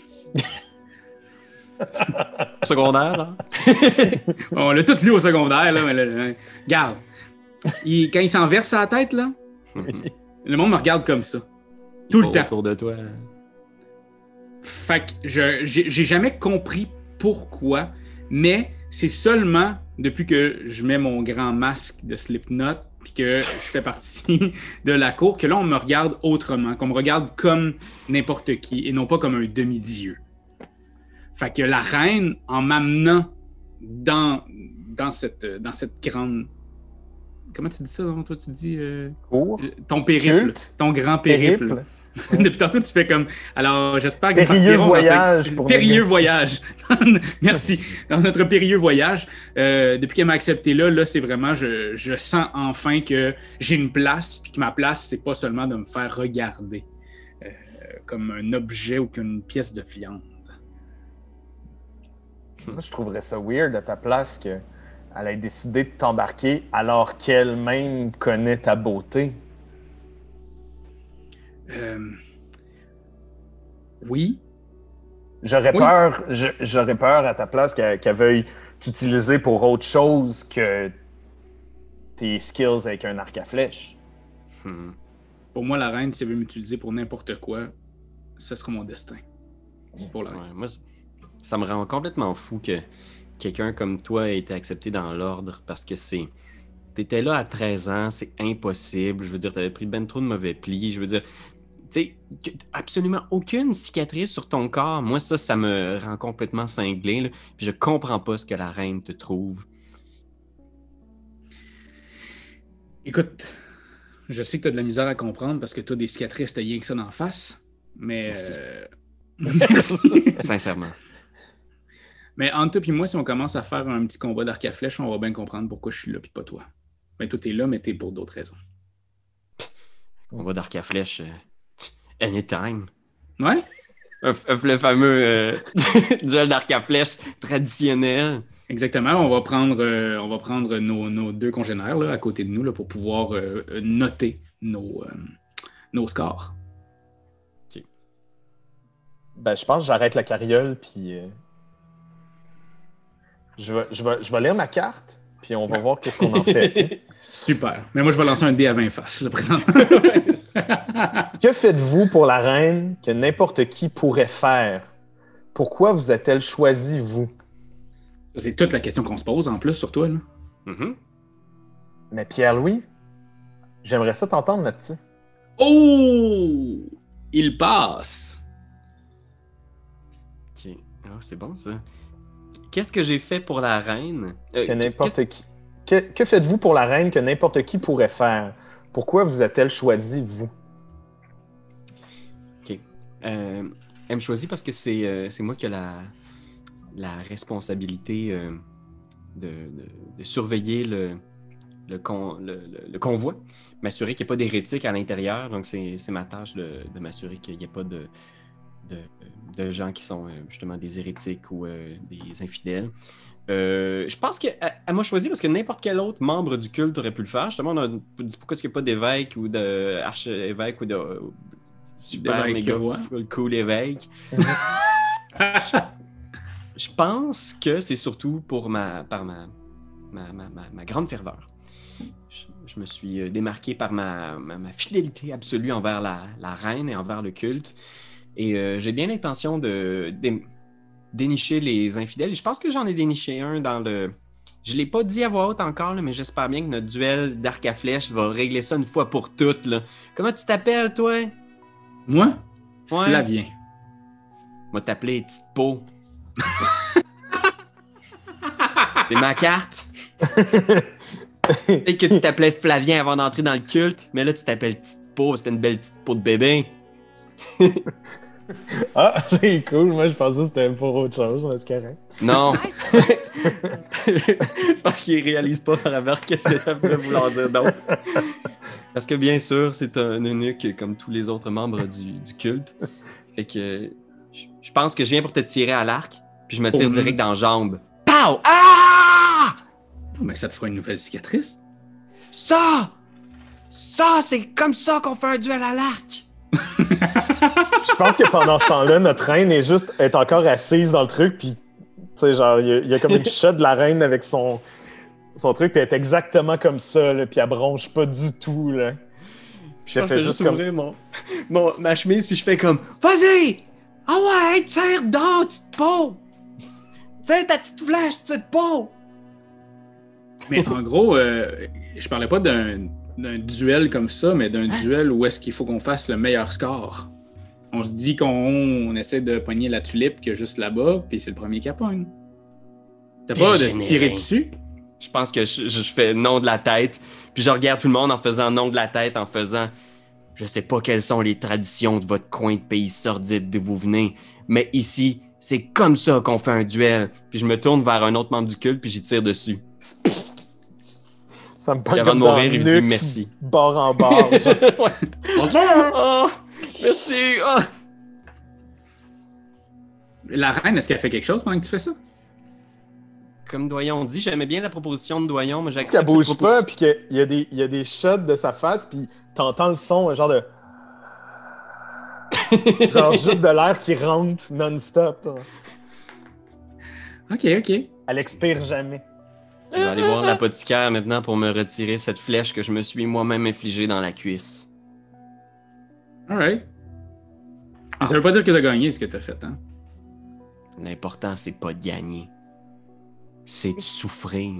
Au secondaire, là? On l'a tout lu au secondaire, là, mais là, là, regarde. Il- quand il s'en verse à la tête, là, le monde me regarde comme ça. Tout le temps. Autour de toi. Fait que je j'ai j'ai jamais compris pourquoi, mais c'est seulement depuis que je mets mon grand masque de Slipknot puis que je fais partie de la cour que là, on me regarde autrement, qu'on me regarde comme n'importe qui et non pas comme un demi-dieu. Fait que la reine, en m'amenant dans, dans, cette, dans cette grande... Comment tu dis ça, toi, tu dis... euh, Cours. ton périple, Culte. ton grand périple. Périple. Depuis tantôt, tu fais comme... Alors, j'espère que nous Périlleux partirons dans voyage un- pour Périlleux négocier. voyage. Merci. Dans notre périlleux voyage, euh, depuis qu'elle m'a accepté là, là, c'est vraiment... Je, je sens enfin que j'ai une place, puis que ma place, c'est pas seulement de me faire regarder euh, comme un objet ou qu'une pièce de viande. Moi, je trouverais ça weird à ta place qu'elle ait décidé de t'embarquer alors qu'elle-même connaît ta beauté. Euh, Oui. J'aurais Oui. peur, je- j'aurais peur à ta place qu'elle qu'elle veuille t'utiliser pour autre chose que tes skills avec un arc à flèche. Hmm. Pour moi, la reine, si elle veut m'utiliser pour n'importe quoi, ce sera mon destin. Pour la reine. Ouais, moi, ça me rend complètement fou que quelqu'un comme toi ait été accepté dans l'ordre parce que c'est... T'étais là à treize ans, c'est impossible. Je veux dire, t'avais pris ben trop de mauvais plis. Je veux dire, tu sais, absolument aucune cicatrice sur ton corps. Moi, ça, ça me rend complètement cinglé. Là. Puis je comprends pas ce que la reine te trouve. Écoute, je sais que t'as de la misère à comprendre parce que t'as des cicatrices, t'as rien que ça d'en face. Mais... Merci. Euh... Merci. Sincèrement. Mais entre toi et moi, si on commence à faire un petit combat d'arc à flèche, on va bien comprendre pourquoi je suis là puis pas toi. Ben, toi, t'es là, mais t'es pour d'autres raisons. Combat d'arc à flèche, euh, anytime. Ouais? Un, un, le fameux euh, duel d'arc à flèche traditionnel. Exactement. On va prendre, euh, on va prendre nos, nos deux congénères là, à côté de nous là, pour pouvoir euh, noter nos, euh, nos scores. OK. Ben, je pense que j'arrête la carriole, puis euh, je, vais, je, vais, je vais lire ma carte, puis on va Ouais. voir qu'est-ce qu'on en fait. Super. Mais moi, je vais lancer un dé à vingt faces, là, présent. Que faites-vous pour la reine que n'importe qui pourrait faire? Pourquoi vous a-t-elle choisi, vous? C'est toute la question qu'on se pose, en plus, sur toi. Là. Mm-hmm. Mais Pierre-Louis, j'aimerais ça t'entendre là-dessus. Oh! Il passe! OK. Ah, c'est bon, ça. Qu'est-ce que j'ai fait pour la reine? Euh, Que n'importe qu'est-ce- qui. Que, que faites-vous pour la reine que n'importe qui pourrait faire? Pourquoi vous a-t-elle choisi, vous? OK. Euh, elle me choisit parce que c'est, euh, c'est moi qui ai la, la responsabilité euh, de, de, de surveiller le, le, con, le, le, le convoi, m'assurer qu'il n'y ait pas d'hérétiques à l'intérieur. Donc, c'est, c'est ma tâche de, de m'assurer qu'il n'y ait pas de, de, de gens qui sont euh, justement des hérétiques ou euh, des infidèles. Euh, je pense qu'elle m'a choisi parce que n'importe quel autre membre du culte aurait pu le faire. Justement, on a dit pourquoi est-ce qu'il n'y a pas d'évêque ou d'archevêque ou de euh, super D'évêque, méga ouais. full cool évêque. Je pense que c'est surtout pour ma, par ma, ma, ma, ma, ma grande ferveur. Je, je me suis démarqué par ma, ma, ma fidélité absolue envers la, la reine et envers le culte. Et euh, j'ai bien l'intention de, de dénicher les infidèles. Je pense que j'en ai déniché un dans le... Je ne l'ai pas dit à voix haute encore, là, mais j'espère bien que notre duel d'arc à flèche va régler ça une fois pour toutes. Là. Comment tu t'appelles, toi? Moi? Ouais. Flavien. Moi, t'appeler Petite Peau. C'est ma carte. Peut-être que tu t'appelais Flavien avant d'entrer dans le culte, mais là, tu t'appelles Petite Peau. C'était une belle petite peau de bébé. Ah, c'est cool. Moi, je pensais que c'était pour autre chose, mais c'est correct. Non. Nice. Je pense qu'il réalise pas par rapport qu'est-ce que ça pourrait vouloir dire d'autre. Parce que bien sûr, c'est un eunuque comme tous les autres membres du, du culte. Fait que je, je pense que je viens pour te tirer à l'arc, puis je me tire Oh, direct dans la jambe. Pow! Ah! Oh, mais ça te fera une nouvelle cicatrice. Ça! Ça, c'est comme ça qu'on fait un duel à l'arc! Je pense que pendant ce temps-là, notre reine est juste est encore assise dans le truc, puis tu sais, genre, il y, a- il y a comme une shot de la reine avec son, son truc, puis elle est exactement comme ça, là, puis elle bronche pas du tout, là. Puis Je elle fais fait juste juste comme... ouvrir mon, mon- ma chemise, puis je fais comme vas-y! Ah ouais, tire donc, petite peau! Tire ta petite flèche, petite peau! Mais en gros, euh, je parlais pas d'un, d'un duel comme ça, mais d'un duel où est-ce qu'il faut qu'on fasse le meilleur score. On se dit qu'on on essaie de pogner la tulipe qui est juste là-bas, puis c'est le premier qui la pogne. T'as pas de se Dégénéré. tirer dessus? Je pense que je, je fais non de la tête, puis je regarde tout le monde en faisant non de la tête, en faisant je sais pas quelles sont les traditions de votre coin de pays sordide d'où vous venez, mais ici, c'est comme ça qu'on fait un duel. Puis je me tourne vers un autre membre du culte, puis j'y tire dessus. Ça me Puis pogne avant comme de dans mourir, le il dit nuque, merci. bord en bord. genre. Ouais. Oh, merci. Oh. La reine, est-ce qu'elle fait quelque chose pendant que tu fais ça? Comme Doyon dit, j'aimais bien la proposition de Doyon, mais Parce j'accepte qu'elle bouge cette pas, proposition. puis qu'il y a des, il y a des shots de sa face, puis t'entends le son, genre de... genre juste de l'air qui rentre non-stop. là. Ok, ok. Elle expire jamais. Je vais aller voir l'apothicaire maintenant pour me retirer cette flèche que je me suis moi-même infligée dans la cuisse. Alright. Mais ça veut pas dire que t'as gagné ce que t'as fait, hein? L'important, c'est pas de gagner. C'est de souffrir.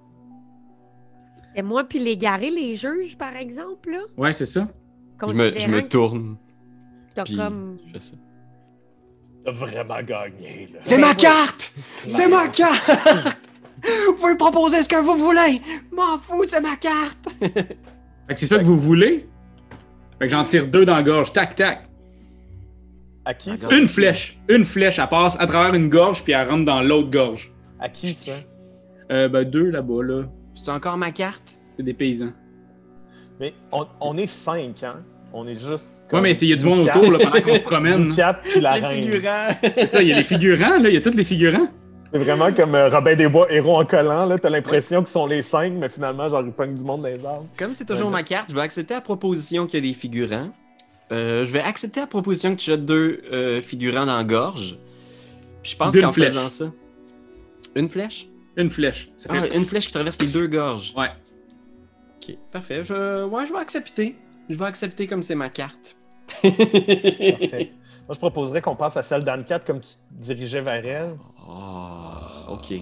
Et moi puis l'égaré, les juges, par exemple, là. Ouais, c'est ça. Je me, je considérant me que tourne. T'as Puis, comme... je sais. T'as vraiment gagné, là. C'est Ben ma oui. carte! C'est ma carte! Vous pouvez proposer ce que vous voulez! M'en fous, c'est ma carte! Fait que c'est ça que vous voulez? Fait que j'en tire deux dans la gorge. Tac, tac. À qui, ça? Une flèche. Une flèche, elle passe à travers une gorge puis elle rentre dans l'autre gorge. À qui, ça? Euh, ben, deux là-bas, là. C'est encore ma carte? C'est des paysans. Mais on, on est cinq, hein? On est juste... Ouais, comme mais il y a du nous monde quatre, autour, là, pendant qu'on se promène. nous quatre, puis la Les reine. figurants! C'est ça, il y a les figurants, là. Il y a tous les figurants. C'est vraiment comme euh, Robin des Bois, héros en collant, là. T'as l'impression qu'ils sont les cinq, mais finalement, genre, ils pognent du monde dans les arbres. Comme c'est toujours Ouais, ça- ma carte, je vais accepter la proposition qu'il y a des figurants. Euh, je vais accepter la proposition que tu jettes deux euh, figurants dans la gorge. Puis je pense D'une qu'en flèche. faisant ça... Une flèche? Une flèche. Ça Ah, fait... une flèche qui traverse les deux gorges. Ouais. Ok, parfait. Je... Ouais, je vais accepter. Je vais accepter comme c'est ma carte. Parfait. Moi, je proposerais qu'on passe à celle d'Anne quatre comme tu te dirigeais vers elle. Oh, ok.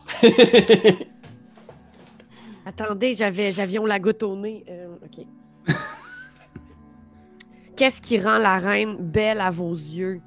Attendez, j'avais, j'avions la goutte au nez. Euh, OK. Qu'est-ce qui rend la reine belle à vos yeux?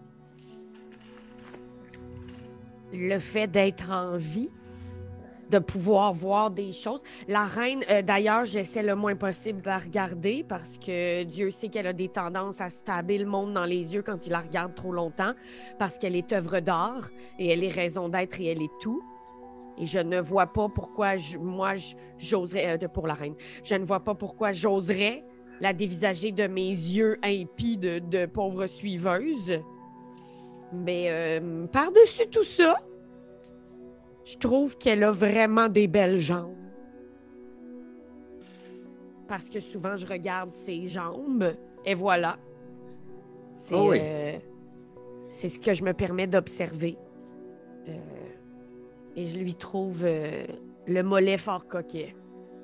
Le fait d'être en vie, de pouvoir voir des choses. La reine, euh, d'ailleurs, j'essaie le moins possible de la regarder parce que Dieu sait qu'elle a des tendances à se taber le monde dans les yeux quand il la regarde trop longtemps parce qu'elle est œuvre d'art et elle est raison d'être et elle est tout. Et je ne vois pas pourquoi je- moi, je- j'oserais... euh, de- pour la reine. Je ne vois pas pourquoi j'oserais la dévisager de mes yeux impies de, de pauvre suiveuse. Mais euh, par-dessus tout ça, je trouve qu'elle a vraiment des belles jambes. Parce que souvent, je regarde ses jambes et voilà. C'est Oh oui. euh, c'est ce que je me permets d'observer. Euh, et je lui trouve euh, le mollet fort coquet.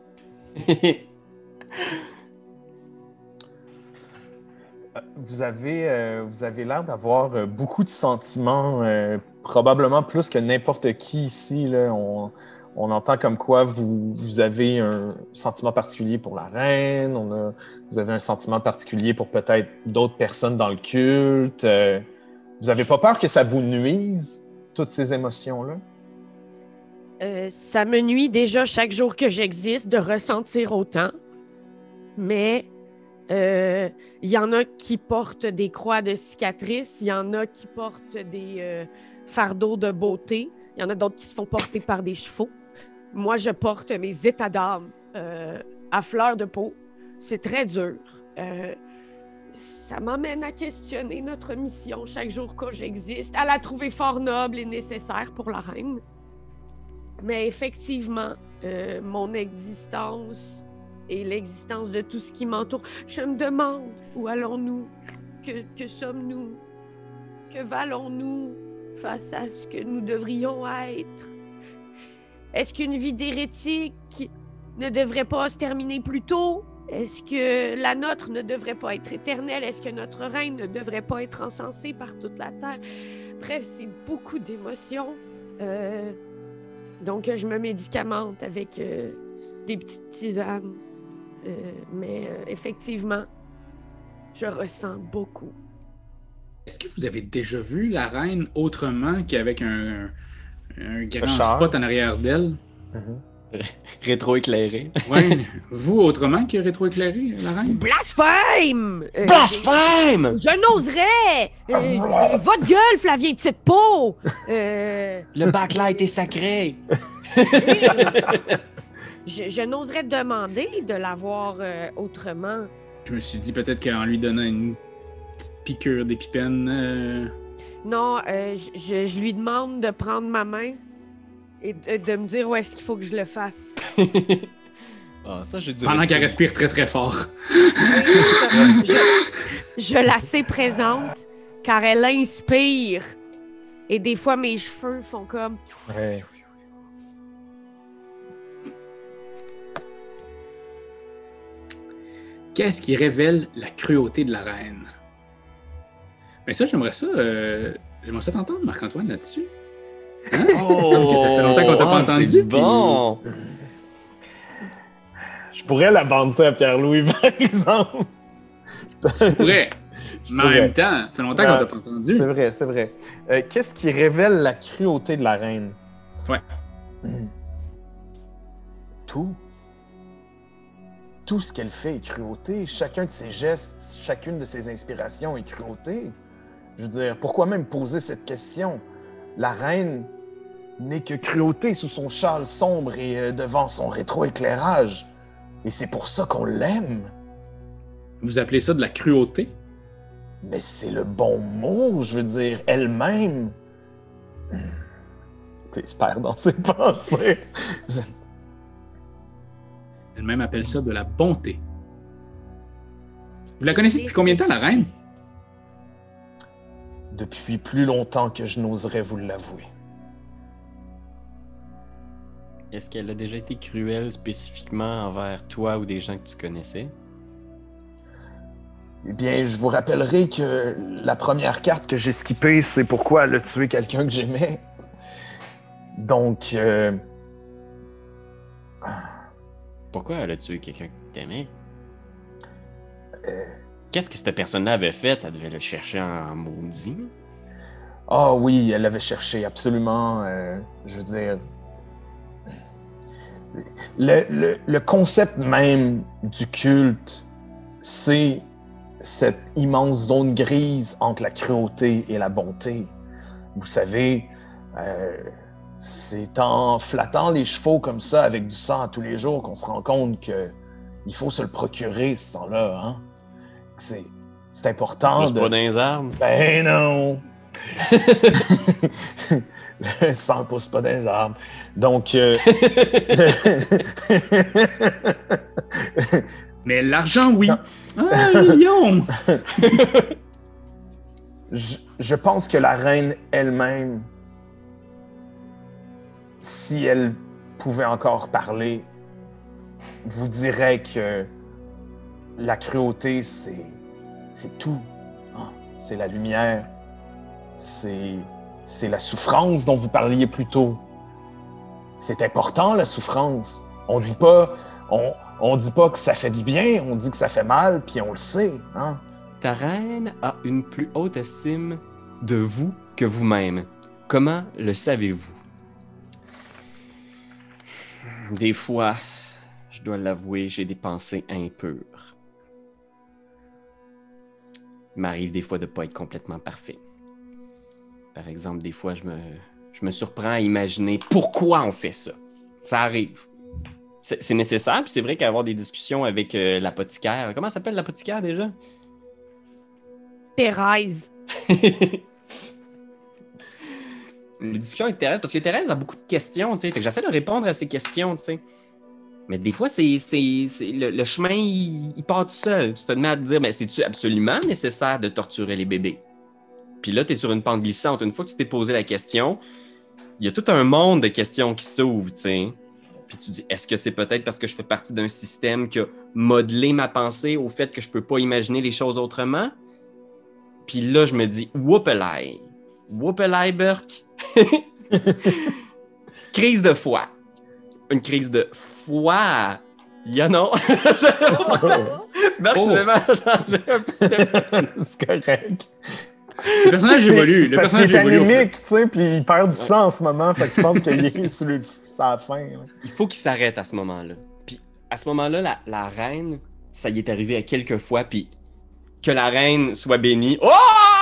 Vous avez, euh, vous avez l'air d'avoir euh, beaucoup de sentiments, euh, probablement plus que n'importe qui ici. Là. On, on entend comme quoi vous, vous avez un sentiment particulier pour la reine, on a, vous avez un sentiment particulier pour peut-être d'autres personnes dans le culte. Euh, vous n'avez pas peur que ça vous nuise, toutes ces émotions-là? Euh, ça me nuit déjà chaque jour que j'existe de ressentir autant. Mais euh, il y en a qui portent des croix de cicatrices, il y en a qui portent des euh, fardeaux de beauté, il y en a d'autres qui se font porter par des chevaux. Moi, je porte mes états d'âme euh, à fleur de peau. C'est très dur. Euh, ça m'amène à questionner notre mission chaque jour que j'existe, à la trouver fort noble et nécessaire pour la reine. Mais effectivement, euh, mon existence et l'existence de tout ce qui m'entoure, je me demande où allons-nous, que, que sommes-nous, que valons-nous face à ce que nous devrions être. Est-ce qu'une vie d'hérétique ne devrait pas se terminer plus tôt? Est-ce que la nôtre ne devrait pas être éternelle? Est-ce que notre reine ne devrait pas être encensée par toute la terre? Bref, c'est beaucoup d'émotions. Euh, donc, je me médicamente avec euh, des petites tisanes. Euh, mais euh, effectivement, je ressens beaucoup. Est-ce que vous avez déjà vu la reine autrement qu'avec un, un grand char. spot en arrière d'elle? Mhm. Rétro-éclairé. Ouais. Vous, autrement que rétroéclairé, la reine? Blasphème! Euh, Blasphème! Je n'oserais! Euh, votre gueule, Flavien Petite Peau! Euh, Le backlight est sacré. je je n'oserais demander de la voir euh, autrement. Je me suis dit peut-être qu'en lui donnant une petite piqûre d'épipène... euh, Non, euh, je, je- je lui demande de prendre ma main et de, de me dire où est-ce qu'il faut que je le fasse. Ah, ça, j'ai dû pendant rester- qu'elle respire très très fort. je, je la sais présente car elle inspire. Et des fois, mes cheveux font comme... Ouais. Qu'est-ce qui révèle la cruauté de la reine? Mais ça, j'aimerais ça, euh, j'aimerais ça t'entendre, Marc-Antoine, là-dessus. Hein? Oh, que ça fait longtemps qu'on t'a pas ah, entendu. C'est puis- bon! Je pourrais la vendre ça à Pierre-Louis, par exemple. Tu pourrais. Mais en pourrais. même temps, ça fait longtemps qu'on t'a pas entendu. C'est vrai, c'est vrai. Euh, Qu'est-ce qui révèle la cruauté de la reine? Ouais. Hmm. Tout. Tout ce qu'elle fait est cruauté. Chacun de ses gestes, chacune de ses inspirations est cruauté. Je veux dire, pourquoi même poser cette question? La reine n'est que cruauté sous son châle sombre et euh, devant son rétroéclairage. Et c'est pour ça qu'on l'aime. Vous appelez ça de la cruauté? Mais c'est le bon mot, je veux dire, elle-même. Hmm. Puis il se perd dans ses pensées. Elle-même appelle ça de la bonté. Vous la connaissez depuis combien de temps, la reine? Depuis plus longtemps que je n'oserais vous l'avouer. Est-ce qu'elle a déjà été cruelle spécifiquement envers toi ou des gens que tu connaissais? Eh bien, je vous rappellerai que la première carte que j'ai skippée, c'est pourquoi elle a tué quelqu'un que j'aimais. Donc, euh... Pourquoi elle a tué quelqu'un que t'aimais? euh, Qu'est-ce que cette personne-là avait fait? Elle devait le chercher en maudit. Ah oui, elle l'avait cherché, absolument. euh, je veux dire... Le, le, le concept même du culte, c'est cette immense zone grise entre la cruauté et la bonté. Vous savez, euh, c'est en flattant les chevaux comme ça, avec du sang tous les jours, qu'on se rend compte que il faut se le procurer, ce sang-là. Hein? C'est, c'est important Pousse de... pas dans les arbres. Ben non! Le sang pousse pas dans les arbres. Donc... euh, Mais l'argent, oui. Non. Ah, un million! je, je pense que la reine elle-même, si elle pouvait encore parler, vous dirait que la cruauté, c'est, c'est tout. Hein? C'est la lumière. C'est, c'est la souffrance dont vous parliez plus tôt. C'est important, la souffrance. On dit pas, on, on dit pas que ça fait du bien, on dit que ça fait mal, puis on le sait. Hein? Ta reine a une plus haute estime de vous que vous-même. Comment le savez-vous? Des fois, je dois l'avouer, j'ai des pensées impures. Il m'arrive des fois de ne pas être complètement parfait. Par exemple, des fois, je me, je me surprends à imaginer pourquoi on fait ça. Ça arrive. C'est, c'est nécessaire, puis c'est vrai qu'avoir des discussions avec euh, l'apothicaire... Comment s'appelle l'apothicaire déjà? Thérèse. Une discussion avec Thérèse, parce que Thérèse a beaucoup de questions, tu sais. Fait que j'essaie de répondre à ses questions, tu sais. Mais des fois, c'est, c'est, c'est le, le chemin, il, il part tout seul. Tu te mets à te dire, mais c'est-tu absolument nécessaire de torturer les bébés? Puis là, tu es sur une pente glissante. Une fois que tu t'es posé la question, il y a tout un monde de questions qui s'ouvrent, tu sais. Puis tu dis, est-ce que c'est peut-être parce que je fais partie d'un système qui a modelé ma pensée au fait que je peux pas imaginer les choses autrement? Puis là, je me dis, whoopelai. Whoopelai, Burke. Crise de foi. Une crise de foi. Il y a non. Burke, Oh. c'est vraiment changé un peu de... C'est correct. Le personnage évolue. C'est Le parce personnage qu'il est évolue. au fait. anémique, tu sais, puis il perd du sang en ce moment, fait que je pense qu'il est sur, le, sur la fin. Là. Il faut qu'il s'arrête à ce moment-là. Puis à ce moment-là, la, la reine, ça y est arrivé à quelques fois, puis que la reine soit bénie. Oh!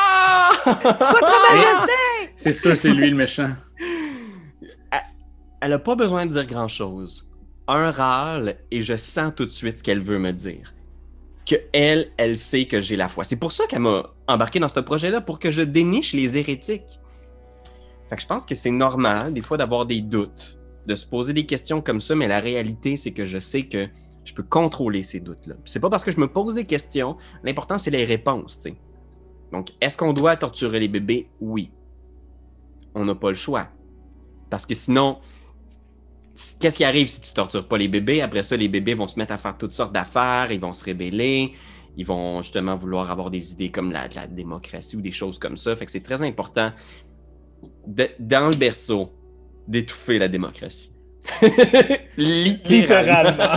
C'est sûr, c'est lui le méchant. Elle n'a pas besoin de dire grand-chose. Un râle, et je sens tout de suite ce qu'elle veut me dire. Que elle, elle sait que j'ai la foi. C'est pour ça qu'elle m'a embarqué dans ce projet-là, pour que je déniche les hérétiques. Fait que je pense que c'est normal, des fois, d'avoir des doutes, de se poser des questions comme ça, mais la réalité, c'est que je sais que je peux contrôler ces doutes-là. Puis c'est pas parce que je me pose des questions, l'important, c'est les réponses, tu sais. Donc, est-ce qu'on doit torturer les bébés? Oui. On n'a pas le choix. Parce que sinon, qu'est-ce qui arrive si tu tortures pas les bébés? Après ça, les bébés vont se mettre à faire toutes sortes d'affaires, ils vont se rébeller, ils vont justement vouloir avoir des idées comme la, la démocratie ou des choses comme ça. Fait que c'est très important, de, dans le berceau, d'étouffer la démocratie. Littéralement.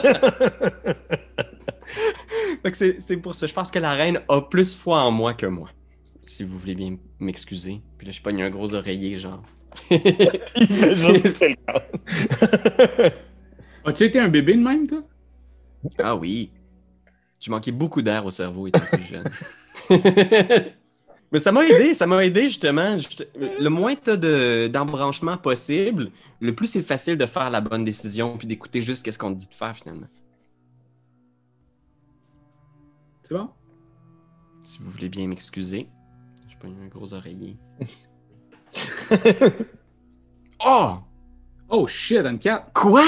Fait que c'est, c'est pour ça. Je pense que la reine a plus foi en moi que moi. Si vous voulez bien m'excuser. Puis là, je pogne un gros oreiller, genre. Il fait juste quelqu'un. As-tu été un bébé de même, toi? Ah oui. Je manquais beaucoup d'air au cerveau étant plus jeune. Mais ça m'a aidé, ça m'a aidé justement. Juste- le moins t'as de, d'embranchement possible, le plus c'est facile de faire la bonne décision puis d'écouter juste ce qu'on te dit de faire finalement. C'est bon? Si vous voulez bien m'excuser. Je pogne un gros oreiller. Oh! Oh shit, Anne-Cat! Quoi?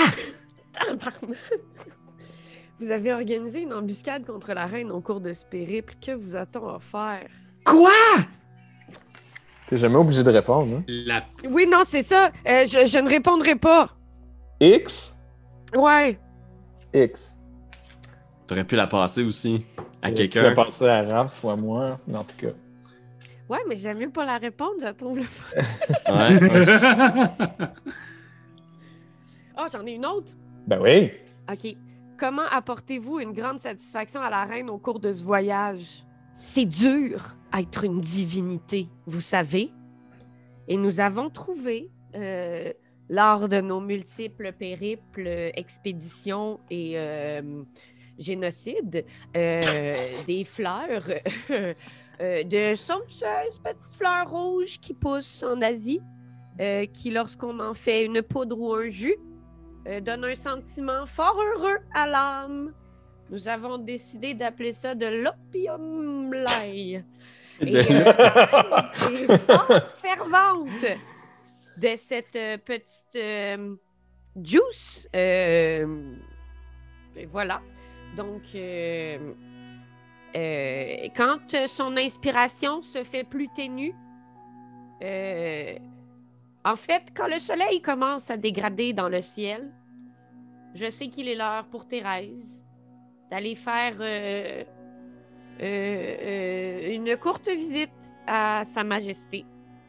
Vous avez organisé une embuscade contre la reine au cours de ce périple. Que vous a-t-on offert? Quoi? T'es jamais obligé de répondre, hein? La... Oui, non, c'est ça. Euh, je, je ne répondrai pas. X? Ouais. X. T'aurais pu la passer aussi à Tu quelqu'un. l'as passé à Raph ou à moi, mais en tout cas. Ouais, mais j'aime mieux pas la répondre, je trouve le fun. Ouais, ouais. Ah, j'en ai une autre. Ben oui! OK. Comment apportez-vous une grande satisfaction à la reine au cours de ce voyage? C'est dur être une divinité, vous savez. Et nous avons trouvé, euh, lors de nos multiples périples, expéditions et euh, génocides, euh, des fleurs, euh, de somptueuses petites fleurs rouges qui poussent en Asie, euh, qui, lorsqu'on en fait une poudre ou un jus, euh, donne un sentiment fort heureux à l'âme. Nous avons décidé d'appeler ça de l'opium lay. Et euh, est fort fervente de cette euh, petite euh, juice. Euh, et voilà. Donc, euh, euh, quand son inspiration se fait plus ténue, euh, en fait, quand le soleil commence à dégrader dans le ciel, je sais qu'il est l'heure pour Thérèse d'aller faire euh, euh, euh, une courte visite à Sa Majesté.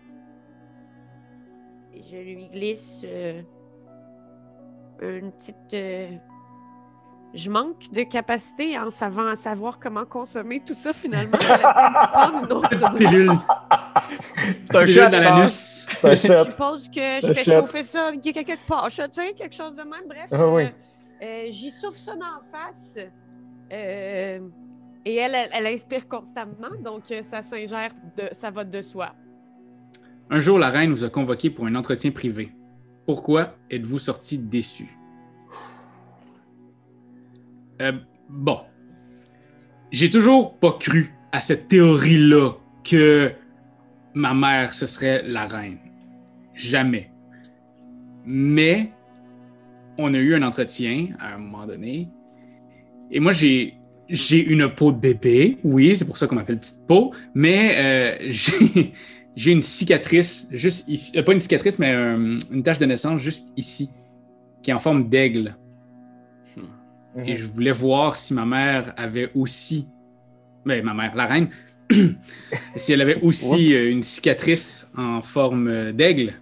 Et je lui glisse euh, une petite... euh, je manque de capacité en savant à savoir comment consommer tout ça finalement. Je vais prendre une autre drogue. Pilule. C'est un Pilule chat dans à la la nuce. C'est un Je shot. suppose que je Le fais chef. chauffer ça quelque part, tu sais, quelque chose de même. Bref, Ah oui. euh, euh, j'y souffle ça dans la face. Euh, et elle, elle, elle inspire constamment, donc euh, ça s'ingère, de, ça va de soi. Un jour, la reine vous a convoqué pour un entretien privé. Pourquoi êtes-vous sorti déçu? Euh, bon. J'ai toujours pas cru à cette théorie-là que ma mère, ce serait la reine. Jamais. Mais on a eu un entretien à un moment donné. Et moi, j'ai, j'ai une peau de bébé. Oui, c'est pour ça qu'on m'appelle petite peau. Mais euh, j'ai, j'ai une cicatrice juste ici. Euh, pas une cicatrice, mais euh, une tache de naissance juste ici, qui est en forme d'aigle. Mhm. Et je voulais voir si ma mère avait aussi... Ben, ma mère, la reine. Si elle avait aussi euh, une cicatrice en forme euh, d'aigle.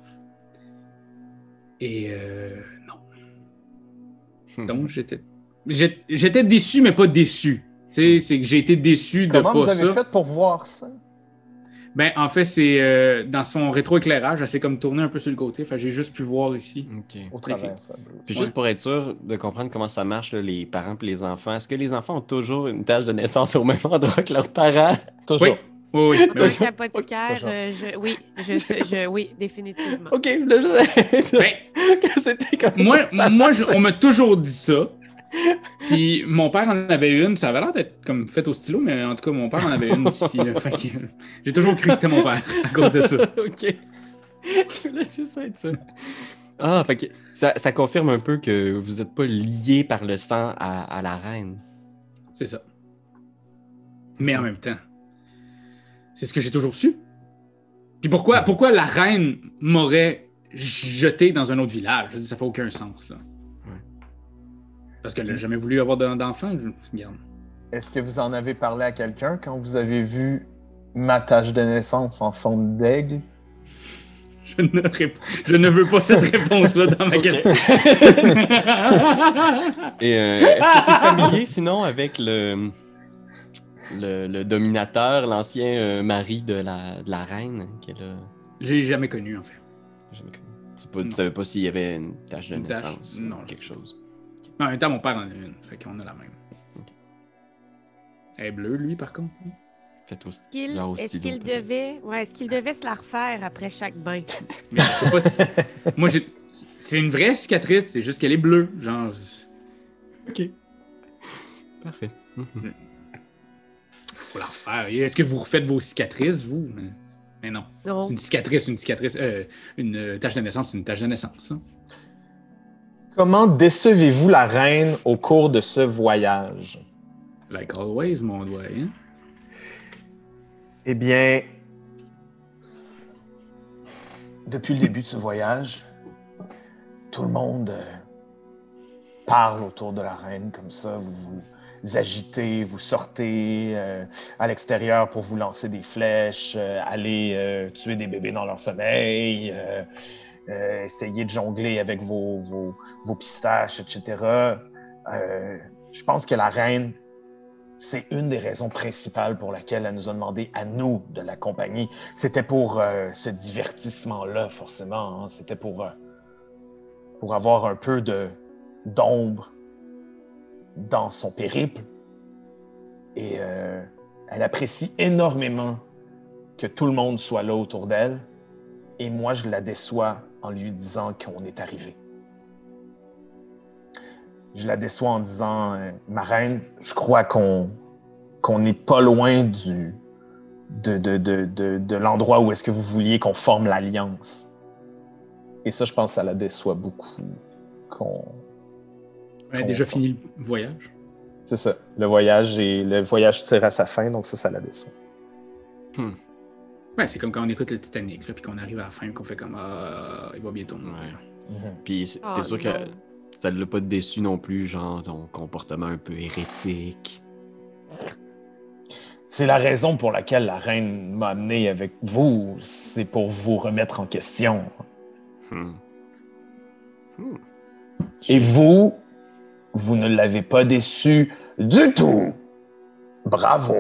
Et euh, non. Donc, j'étais... j'ai- J'étais déçu, mais pas déçu. Tu sais, c'est que j'ai été déçu de Comment pas vous avez ça. fait pour voir ça? Ben, en fait, c'est euh, dans son rétroéclairage, elle s'est comme tournée un peu sur le côté. Fait que j'ai juste pu voir ici. Ok. Au travers, ça. Puis Ouais. juste pour être sûr de comprendre comment ça marche, là, les parents et les enfants, est-ce que les enfants ont toujours une tâche de naissance au même endroit que leurs parents? Toujours. Oui, oui, oui. En Ben tant oui. qu'apothicaire, Toujours. euh, je, oui, je, je, oui, définitivement. Ok, je voulais juste être sûr Ben, que c'était comme moi, ça que ça moi marche. je- on m'a toujours dit ça. Puis mon père en avait une, ça avait l'air d'être comme fait au stylo, mais en tout cas, mon père en avait une ici. là. Fait que j'ai toujours cru que c'était mon père à cause de ça. Ok. Je voulais juste être sûr. Ah, fait que ça, ça confirme un peu que vous n'êtes pas lié par le sang à, à la reine. C'est ça. Mais en même temps, c'est ce que j'ai toujours su. Puis pourquoi, pourquoi la reine m'aurait jeté dans un autre village? Je veux dire, ça fait aucun sens, là. Ouais. Parce qu'elle n'a jamais voulu avoir d'en- d'enfant, je... regarde. Est-ce que vous en avez parlé à quelqu'un quand vous avez vu ma tache de naissance en forme d'aigle? Je ne, rép- je ne veux pas cette réponse-là dans ma question. Et euh, est-ce que tu es familier sinon avec le, le, le dominateur, l'ancien euh, mari de la, de la reine qu'elle a J'ai jamais connu, en fait. jamais connu? Tu ne Non. savais pas s'il y avait une tache de Une tache? naissance ou Non, je quelque sais pas. chose. En même temps, mon père en a une, fait qu'on a la même. Ok. Elle est bleue, lui, par contre. Faites-toi Est-ce qu'il, genre au est-ce stylo, qu'il peut-être. devait, ouais, est-ce qu'il devait se la refaire après chaque bain? Mais je sais pas si... Moi, j'ai... C'est une vraie cicatrice, c'est juste qu'elle est bleue. Genre... Ok. Parfait. Mhm. Faut la refaire. Est-ce que vous refaites vos cicatrices, vous? Mais, mais non. Non. C'est une cicatrice, une cicatrice. Euh, une euh, tache de naissance, c'est une tache de naissance. Hein? Comment décevez-vous la reine au cours de ce voyage? Like always, mon doigt. Hein? Eh bien, depuis le début de ce voyage, tout le monde euh, parle autour de la reine comme ça. Vous vous agitez, vous sortez euh, à l'extérieur pour vous lancer des flèches, euh, aller euh, tuer des bébés dans leur sommeil, euh, euh, essayer de jongler avec vos, vos, vos pistaches, et cetera. Euh, je pense que la reine, c'est une des raisons principales pour laquelle elle nous a demandé à nous de l'accompagner. C'était pour euh, ce divertissement-là, forcément. Hein. C'était pour, euh, pour avoir un peu de, d'ombre dans son périple. Et euh, elle apprécie énormément que tout le monde soit là autour d'elle. Et moi, je la déçois en lui disant qu'on est arrivé. Je la déçois en disant, euh, ma reine, je crois qu'on qu'on n'est pas loin du, de, de, de, de, de l'endroit où est-ce que vous vouliez qu'on forme l'alliance. Et ça, je pense que ça la déçoit beaucoup. Qu'on... On a déjà fini le voyage. C'est ça. Le voyage, et le voyage tire à sa fin, donc ça, ça la déçoit. Hmm. Ouais, c'est comme quand on écoute le Titanic, là, puis qu'on arrive à la fin et qu'on fait comme ah, il va bientôt mourir. Ouais. Mm-hmm. Puis c'est- Ah, t'es sûr non. que ça l'a pas déçu non plus, genre ton comportement un peu hérétique. C'est la raison pour laquelle la reine m'a amené avec vous. C'est pour vous remettre en question. Hmm. Hmm. Et vous, vous ne l'avez pas déçu du tout. Bravo.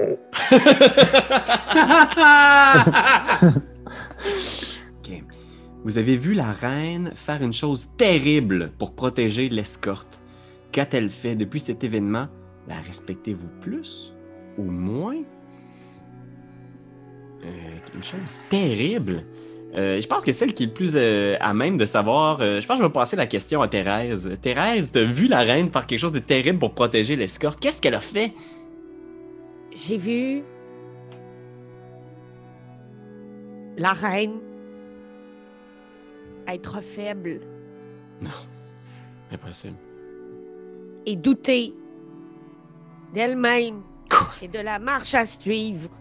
Ok. Vous avez vu la reine faire une chose terrible pour protéger l'escorte. Qu'a-t-elle fait depuis cet événement? La respectez-vous plus ou moins? Euh, une chose terrible. Euh, je pense que celle qui est le plus euh, à même de savoir, euh, je pense que je vais passer la question à Thérèse. Thérèse, t'as vu la reine faire quelque chose de terrible pour protéger l'escorte? Qu'est-ce qu'elle a fait? J'ai vu la reine être faible Impossible. et douter d'elle-même Quoi? et de la marche à suivre.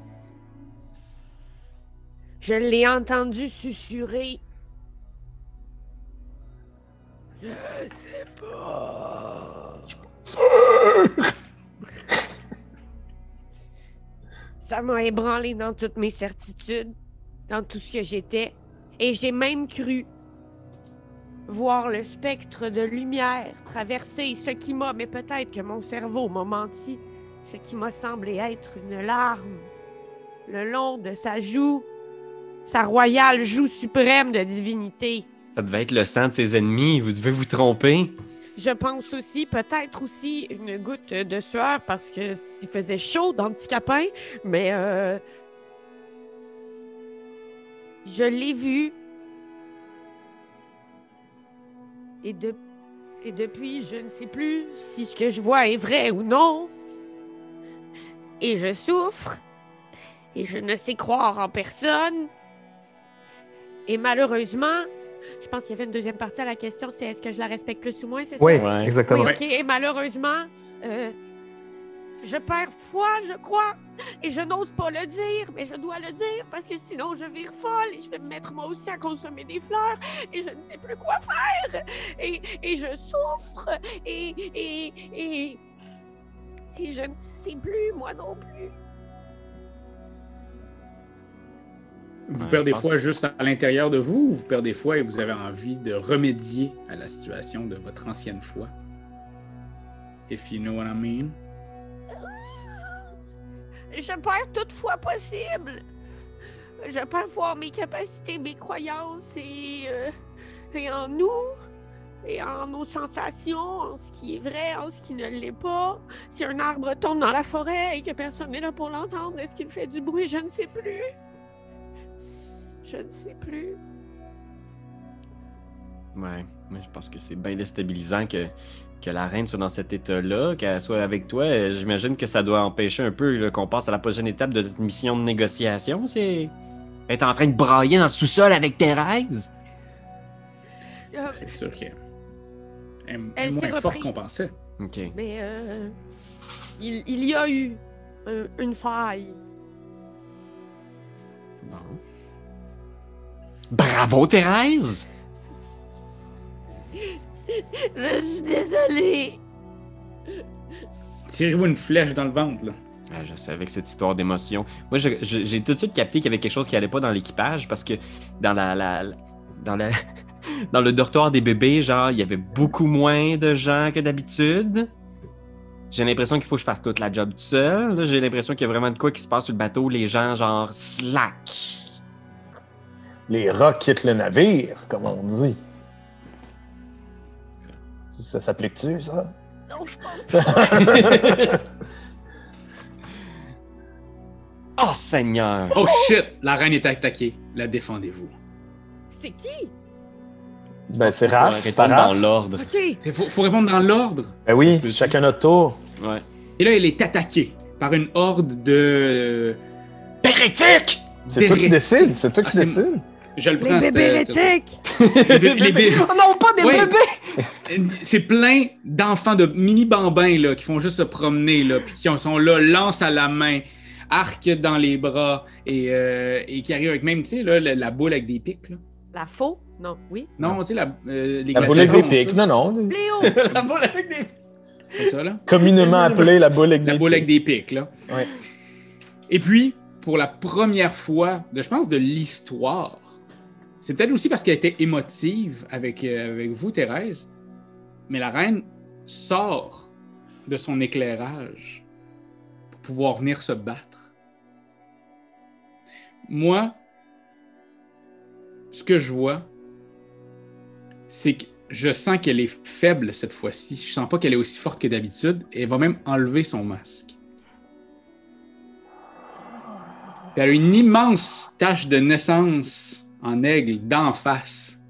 Je l'ai entendu susurrer. Je sais pas. Ça m'a ébranlé dans toutes mes certitudes, dans tout ce que j'étais. Et j'ai même cru voir le spectre de lumière traverser ce qui m'a, mais peut-être que mon cerveau m'a menti, ce qui m'a semblé être une larme, le long de sa joue, sa royale joue suprême de divinité. Ça devait être le sang de ses ennemis, vous devez vous tromper. Je pense aussi, peut-être aussi, une goutte de sueur parce que s'il faisait chaud dans le petit capin, mais euh, je l'ai vu. Et, de... Et depuis, je ne sais plus si ce que je vois est vrai ou non. Et je souffre. Et je ne sais croire en personne. Et malheureusement, je pense qu'il y avait une deuxième partie à la question, c'est est-ce que je la respecte plus ou moins, c'est Oui, ça? Ouais. exactement. Oui, ok. Et malheureusement, euh, je perds foi, je crois, et je n'ose pas le dire, mais je dois le dire parce que sinon je vire folle et je vais me mettre moi aussi à consommer des fleurs et je ne sais plus quoi faire et, et je souffre et et et Et je ne sais plus, moi non plus. Vous Ouais, perdez je pense- foi juste à l'intérieur de vous ou vous perdez foi et vous avez envie de remédier à la situation de votre ancienne foi? If you know what I mean. Je perds toute foi possible. Je perds voir mes capacités, mes croyances et, euh, et en nous, et en nos sensations, en ce qui est vrai, en ce qui ne l'est pas. Si un arbre tombe dans la forêt et que personne n'est là pour l'entendre, est-ce qu'il fait du bruit? Je ne sais plus. Je ne sais plus. Ouais, moi je pense que c'est bien déstabilisant que, que la reine soit dans cet état-là, qu'elle soit avec toi. Euh, J'imagine que ça doit empêcher un peu là, qu'on passe à la prochaine étape de notre mission de négociation. C'est être en train de brailler dans le sous-sol avec Thérèse. Euh, C'est sûr qu'elle est m- Elle s'est moins forte reprise. qu'on pensait. OK. mais euh, il, il y a eu un- une faille. Bon. Bravo, Thérèse! Je suis désolée. Tirez-vous une flèche dans le ventre, là. Ah, je savais que cette histoire d'émotion. Moi, je- je- j'ai tout de suite capté qu'il y avait quelque chose qui allait pas dans l'équipage parce que dans la, la- la- dans la dans le dortoir des bébés, genre, il y avait beaucoup moins de gens que d'habitude. J'ai l'impression qu'il faut que je fasse toute la job tout seul. Là, j'ai l'impression qu'il y a vraiment de quoi qui se passe sur le bateau. Les gens, genre, slack. Les rats quittent le navire, comme on dit. Ça s'applique-tu, ça? Non, je pense pas. Oh, Seigneur! Oh shit! La reine est attaquée. La défendez-vous. C'est qui? Ben, c'est Faut Raph, c'est répondre Raph. dans l'ordre. OK. Il faut, faut répondre dans l'ordre. Ben Ça oui, se peut-tu? chacun notre tour. Ouais. Et là, elle est attaquée par une horde de... Hérétique! C'est toi qui D'hérétiques. décides, c'est toi qui Ah, c'est- décides. Je le Les prends, bébés c'était- hérétiques! Les bé- les bé- Oh non, pas des Ouais. bébés! C'est plein d'enfants, de mini-bambins là, qui font juste se promener, là, puis qui sont là, lance à la main, arc dans les bras, et, euh, et qui arrivent avec même, tu sais, là, la, la boule avec des pics. Là. La faux? Non, oui. Non, tu sais, la, euh, les La boule avec des gladiateurs, pics, ça. non, non. Léo! La boule avec des... C'est ça, là? Communément appelée la boule avec La des boule avec pics. des pics, là. Ouais. Et puis, pour la première fois, de, je pense, de l'histoire, c'est peut-être aussi parce qu'elle était émotive avec, euh, avec vous, Thérèse, mais la reine sort de son éclairage pour pouvoir venir se battre. Moi, ce que je vois, c'est que je sens qu'elle est faible cette fois-ci. Je sens pas qu'elle est aussi forte que d'habitude. Et elle va même enlever son masque. Puis elle a une immense tache de naissance en aigle d'en face.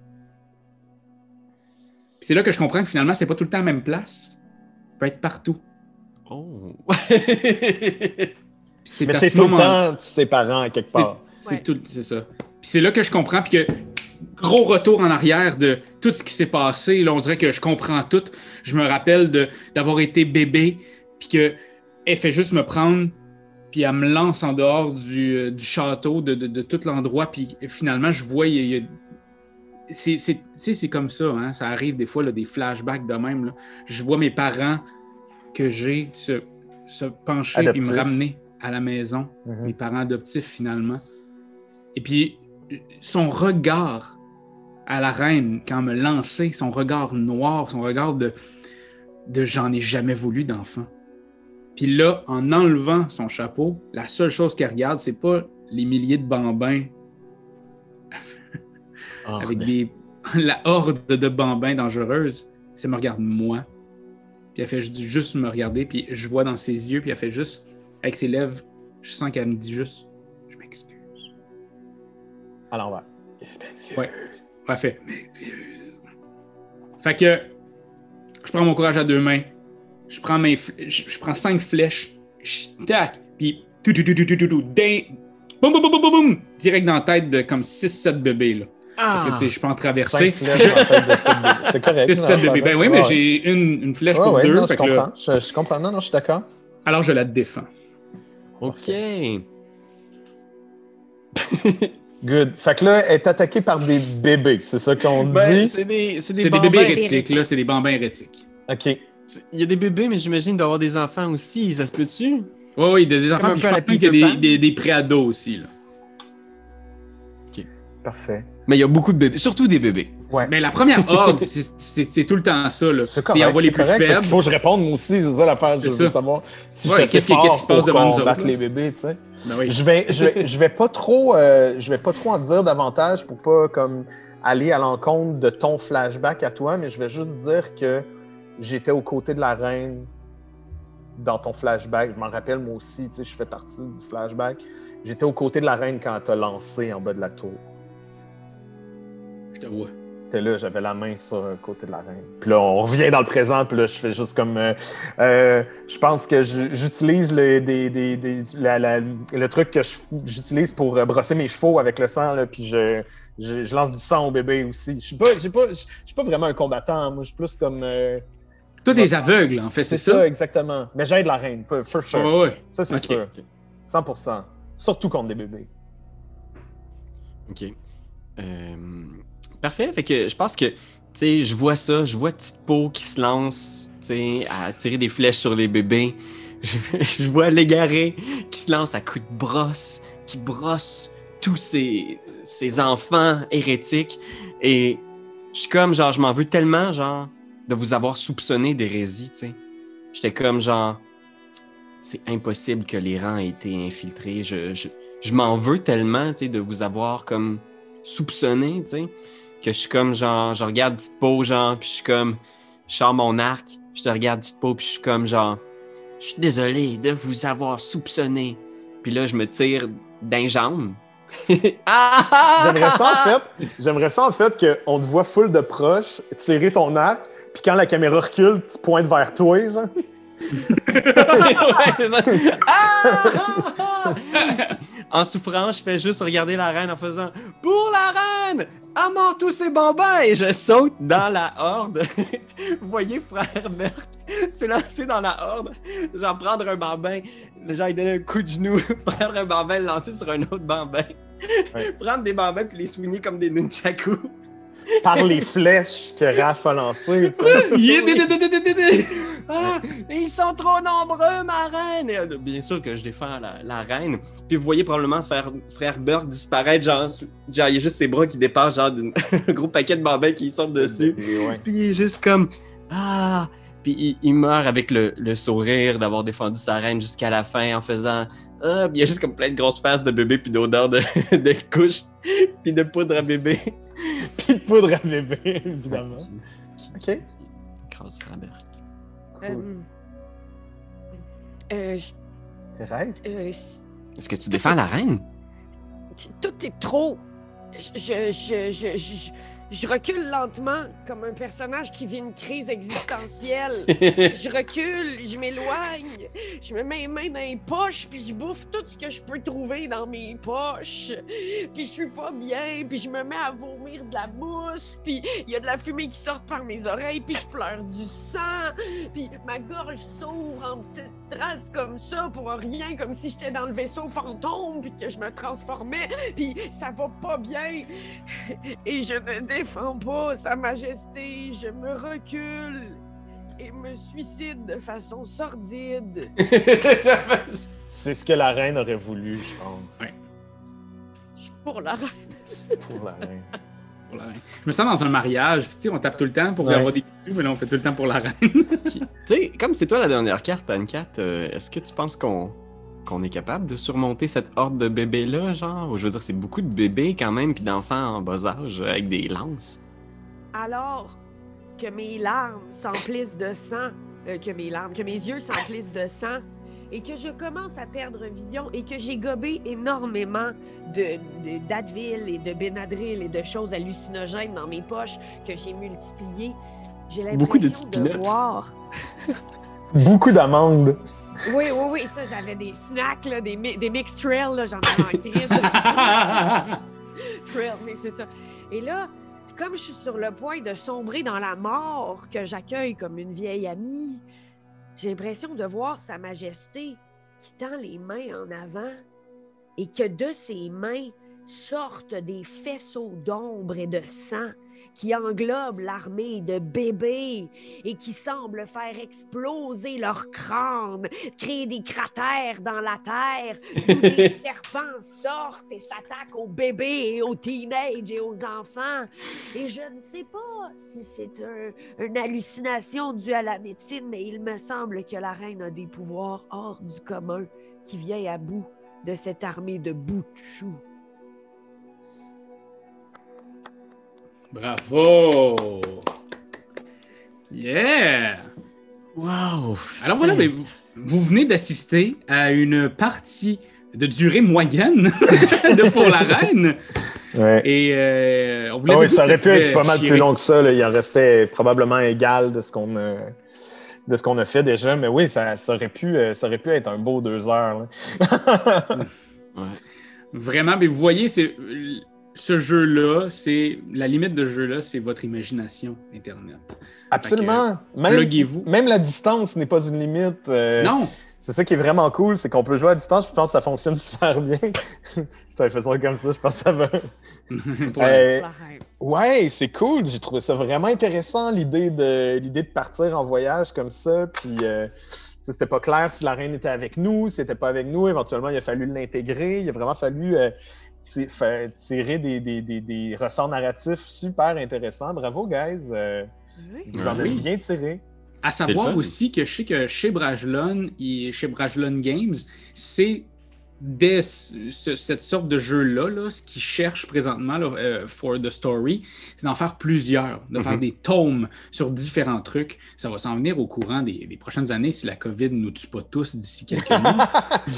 Puis c'est là que je comprends que finalement, c'est pas tout le temps à la même place. Ça peut être partout. Oh! Puis c'est Mais à c'est ce tout le moment temps ses parents, à quelque part. C'est Ouais. tout, c'est ça. Puis c'est là que je comprends, puis que gros retour en arrière de tout ce qui s'est passé. Là, on dirait que je comprends tout. Je me rappelle de, d'avoir été bébé, puis que elle fait juste me prendre, puis elle me lance en dehors du, euh, du château, de, de, de tout l'endroit, puis finalement, je vois, il y a- il y a... C'est, c'est, tu sais, c'est comme ça, hein? Ça arrive des fois, là, des flashbacks de même. Là. Je vois mes parents que j'ai se, se pencher et me Adoptifs. ramener à la maison. Mhm. Mes parents adoptifs, finalement. Et puis, son regard à la reine, quand elle me lançait, son regard noir, son regard de, de j'en ai jamais voulu d'enfant. Puis là, en enlevant son chapeau, la seule chose qu'elle regarde, c'est pas les milliers de bambins Horde. avec des, la horde de bambins dangereuses, c'est me regarde moi. Puis elle fait ju- juste me regarder, puis je vois dans ses yeux, puis elle fait juste, avec ses lèvres, je sens qu'elle me dit juste, je m'excuse. À l'envers. Ouais. Ouais, fait. Fait que je prends mon courage à deux mains. Je prends mes f- je, je prends cinq flèches. Je tac. Puis tout tout tout tout tout tout tout. Ding. Boum boum boum boum boum boum. Direct dans la tête de comme six sept bébés là. Parce que tu sais, je peux en traverser. Cinq flèches en tête de sept bébés. C'est correct. six non, sept ça bébés. va. Ben oui, mais Ouais. j'ai une, une flèche Ouais, pour ouais, deux. non, je fait que là- comprends. Je, je comprends. Non, non, je suis d'accord. alors je la défends. OK. Good. Fait que là, elle est attaquée par des bébés. C'est ça qu'on Ben, dit? c'est des, c'est des C'est des bambins. bébés hérétiques là, c'est des bambins hérétiques. OK. Il y a des bébés, mais j'imagine d'avoir des enfants aussi. Ça se peut-tu? Oui, oui, il y a des enfants, un puis je peu à pense la même qu'il y a Peter des, Pan. des, des pré-ados aussi. Là. Parfait. Mais il y a beaucoup de bébés, surtout des bébés. Ouais. Mais la première horde, c'est- c'est c'est tout le temps ça. Là. C'est Tu sais, il envoie les c'est plus correct, parce faibles. qu'il faut que je réponde, moi aussi, c'est ça l'affaire. Je C'est veux ça. savoir si Ouais, je suis qu'est-ce qui- fort qu'est-ce qui se passe pour devant nous qu'on autres, batte là? les bébés, tu sais. Ben oui. Je vais, je, vais- je vais pas trop, euh, je vais pas trop en dire davantage pour pas comme aller à l'encontre de ton flashback à toi, mais je vais juste dire que j'étais aux côtés de la reine dans ton flashback. Je m'en rappelle moi aussi, tu sais, je fais partie du flashback. J'étais aux côtés de la reine quand elle t'a lancé en bas de la tour. Je te vois. J'étais là, j'avais la main sur le côté de la reine. Puis là, on revient dans le présent, puis là, je fais juste comme... euh, euh, je pense que je- j'utilise le, des, des, des- la- la- le truc que je- j'utilise pour euh, brosser mes chevaux avec le sang, là, puis je, je, je lance du sang au bébé aussi. Je suis pas, j'ai pas, je je suis pas vraiment un combattant, moi, je suis plus comme... euh, Toi, t'es aveugle, en fait, c'est c'est ça? ça, exactement. Mais j'aide la reine, for, for sure. Ouais, ouais. Ça, c'est Ok. sûr. cent pour cent. Surtout contre des bébés. OK. Euh, Parfait. Fait que je pense que, tu sais, je vois ça. Je vois Petite Peau qui se lance, tu sais, à tirer des flèches sur les bébés. Je, je vois Légaré qui se lance à coups de brosse, qui brosse tous ces, ces enfants hérétiques. Et je suis comme, genre, je m'en veux tellement, genre, de vous avoir soupçonné d'hérésie, tu sais. J'étais comme, genre, c'est impossible que les rangs aient été infiltrés. Je, je, je m'en veux tellement, tu sais, de vous avoir comme soupçonné, tu sais, que je suis comme, genre, je regarde Petite Peau, genre, puis je suis comme, je sors mon arc, je te regarde Petite Peau, puis je suis comme, genre, je suis désolé de vous avoir soupçonné. Puis là, je me tire d'un jambe. Ah! J'aimerais ça, en fait, j'aimerais ça, en fait, qu'on te voit full de proche tirer ton arc, puis quand la caméra recule, tu pointes vers toi, genre. Ouais, c'est ça. Ah! En souffrant, je fais juste regarder la reine en faisant « Pour la reine! À mort tous ces bambins! » Et je saute dans la horde. Vous voyez frère Meurtre s'est lancé dans la horde. Genre prendre un bambin, genre il donner un coup de genou, prendre un bambin, le lancer sur un autre bambin. Ouais. Prendre des bambins puis les swinguer comme des nunchakus. Par les flèches que Raph a lancées, tu sais. Yeah. Ah, ils sont trop nombreux, ma reine! Et, euh, bien sûr que je défends la, la reine. Puis vous voyez probablement faire, frère Burke disparaître, genre, genre, il y a juste ses bras qui dépassent, genre, d'un gros paquet de bambins qui sortent dessus. Et ouais. Puis il est juste comme ah! Puis il, il meurt avec le, le sourire d'avoir défendu sa reine jusqu'à la fin en faisant ah! Puis il y a juste comme plein de grosses faces de bébé, puis d'odeur de, de couche, puis de poudre à bébé. Puis de poudre à bébé, évidemment. Qui, Ok. qui, qui écrase frère Burke. Euh, euh, je- Thérèse? euh, c- Est-ce que tu défends la reine? tu- tout est trop. Je, je, je, je, je- je recule lentement comme un personnage qui vit une crise existentielle. Je recule, je m'éloigne, je me mets les mains dans les poches, puis je bouffe tout ce que je peux trouver dans mes poches. Puis je suis pas bien, puis je me mets à vomir de la mousse, puis il y a de la fumée qui sort par mes oreilles, puis je pleure du sang, puis ma gorge s'ouvre en petites traces comme ça pour rien, comme si j'étais dans le vaisseau fantôme, puis que je me transformais, puis ça va pas bien. Et je ne défends pas Sa Majesté, je me recule et me suicide de façon sordide. C'est ce que la reine aurait voulu, je pense. Ouais. Pour la reine. Pour la reine. Pour la reine. Je me sens dans un mariage. Tu sais, on tape tout le temps pour Ouais. avoir des bisous, mais là, on fait tout le temps pour la reine. Puis, tu sais, comme c'est toi la dernière carte, Anne-Cat, euh, est-ce que tu penses qu'on qu'on est capable de surmonter cette horde de bébés-là, genre? Je veux dire, c'est beaucoup de bébés quand même, puis d'enfants en bas âge euh, avec des lances. Alors que mes larmes s'emplissent de sang, euh, que mes larmes, que mes yeux s'emplissent de sang, et que je commence à perdre vision, et que j'ai gobé énormément de, de- d'Advil et de Benadryl et de choses hallucinogènes dans mes poches que j'ai multipliées, j'ai Beaucoup de l'impression petits de, peanuts. voir... Beaucoup d'amandes. Oui, oui, oui, ça, j'avais des snacks, là, des, mi- des mix trail, là, j'en avais en crise. Trail, mais c'est ça. Et là, comme je suis sur le point de sombrer dans la mort que j'accueille comme une vieille amie, j'ai l'impression de voir Sa Majesté qui tend les mains en avant et que de ses mains sortent des faisceaux d'ombre et de sang qui englobe l'armée de bébés et qui semble faire exploser leur crâne, créer des cratères dans la terre où des serpents sortent et s'attaquent aux bébés et aux teenagers et aux enfants. Et je ne sais pas si c'est un, une hallucination due à la médecine, mais il me semble que la reine a des pouvoirs hors du commun qui vient à bout de cette armée de bouts de chou. Bravo! Yeah! Wow! Alors voilà, mais vous, vous venez d'assister à une partie de durée moyenne de pour la reine. Ouais. Et euh, on voulait Ah oui, beaucoup ça que aurait pu pouvait être pas mal chier. plus long que ça. Là. Il en restait probablement égal de ce qu'on a, de ce qu'on a fait déjà. Mais oui, ça, ça, aurait pu, ça aurait pu être un beau deux heures. Là. Ouais. Vraiment, mais vous voyez, c'est, ce jeu-là, c'est la limite de ce jeu-là, c'est votre imagination Internet. Absolument. Même, pluguez-vous. même la distance n'est pas une limite. Euh, Non! C'est ça qui est vraiment cool, c'est qu'on peut jouer à distance. Je pense que ça fonctionne super bien. Putain, faisons comme ça, je pense que ça va. Pour la- Euh, La reine. Ouais, c'est cool. J'ai trouvé ça vraiment intéressant, l'idée de l'idée de partir en voyage comme ça. Puis, euh, c'était pas clair si la reine était avec nous, si elle était pas avec nous. Éventuellement, il a fallu l'intégrer. Il a vraiment fallu euh, t- faire- tirer des, des, des, des ressorts narratifs super intéressants. Bravo, guys. Euh, Oui. vous en Oui. avez bien tiré. À C'est savoir le fun. aussi que je sais que chez Brajlon et chez Brajlon Games, c'est dès ce- cette sorte de jeu-là, là, ce qu'ils cherchent présentement là, euh, for the story, c'est d'en faire plusieurs, de faire Mhm. des tomes sur différents trucs. Ça va s'en venir au courant des, des prochaines années si la COVID ne nous tue pas tous d'ici quelques mois.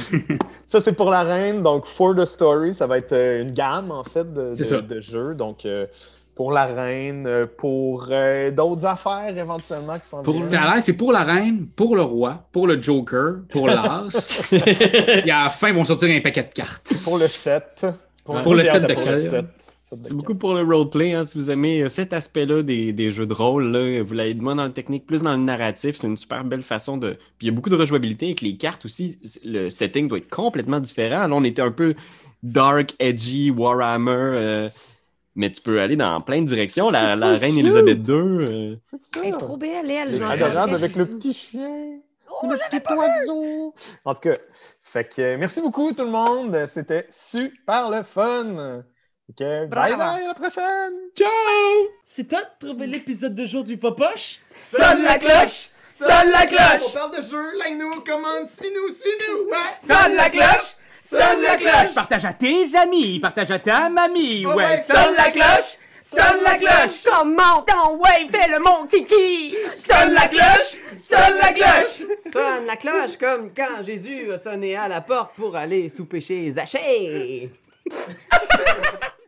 Ça, c'est pour la reine. Donc, For the Story, ça va être euh, une gamme, en fait, de, C'est de- ça. de jeux. Donc, euh, pour la reine, euh, pour euh, d'autres affaires, éventuellement, qui s'en Pour- viennent. Ça a l'air, c'est pour la reine, pour le roi, pour le Joker, pour l'as. Et à la fin, ils vont sortir un paquet de cartes. Pour le set. Pour moi, le j'ai set hâte de pour cartes. le set. Set de C'est beaucoup cartes. pour le roleplay, hein, si vous aimez euh, cet aspect-là des, des jeux de rôle, là, vous l'avez moins dans le technique, plus dans le narratif, c'est une super belle façon de... Puis il y a beaucoup de rejouabilité avec les cartes aussi, c- le setting doit être complètement différent. Là, on était un peu dark, edgy, Warhammer, euh, mais tu peux aller dans plein de directions. La, la reine Elisabeth deux... euh, Elle est trop belle, elle. C'est je m'en adorable rappelle. avec le petit chien. le petit oiseau. En tout cas, fait que, euh, merci beaucoup tout le monde. C'était super le fun. Ok, bye Bravo. bye, à la prochaine. Ciao! C'est toi de trouver l'épisode de jour du Popoche? Sonne la cloche! Sonne la On cloche! parle de jeu, like-nous, commande, suis-nous, suis-nous. Ouais. Sonne la cloche! Sonne la cloche! Partage à tes amis, partage à ta mamie, Oh ouais, sonne la cloche! Sonne la cloche! Comment ton ouais, fais le mon kiki! Sonne la cloche! Sonne la cloche! Sonne la cloche comme quand Jésus a sonné à la porte pour aller souper chez Zachée.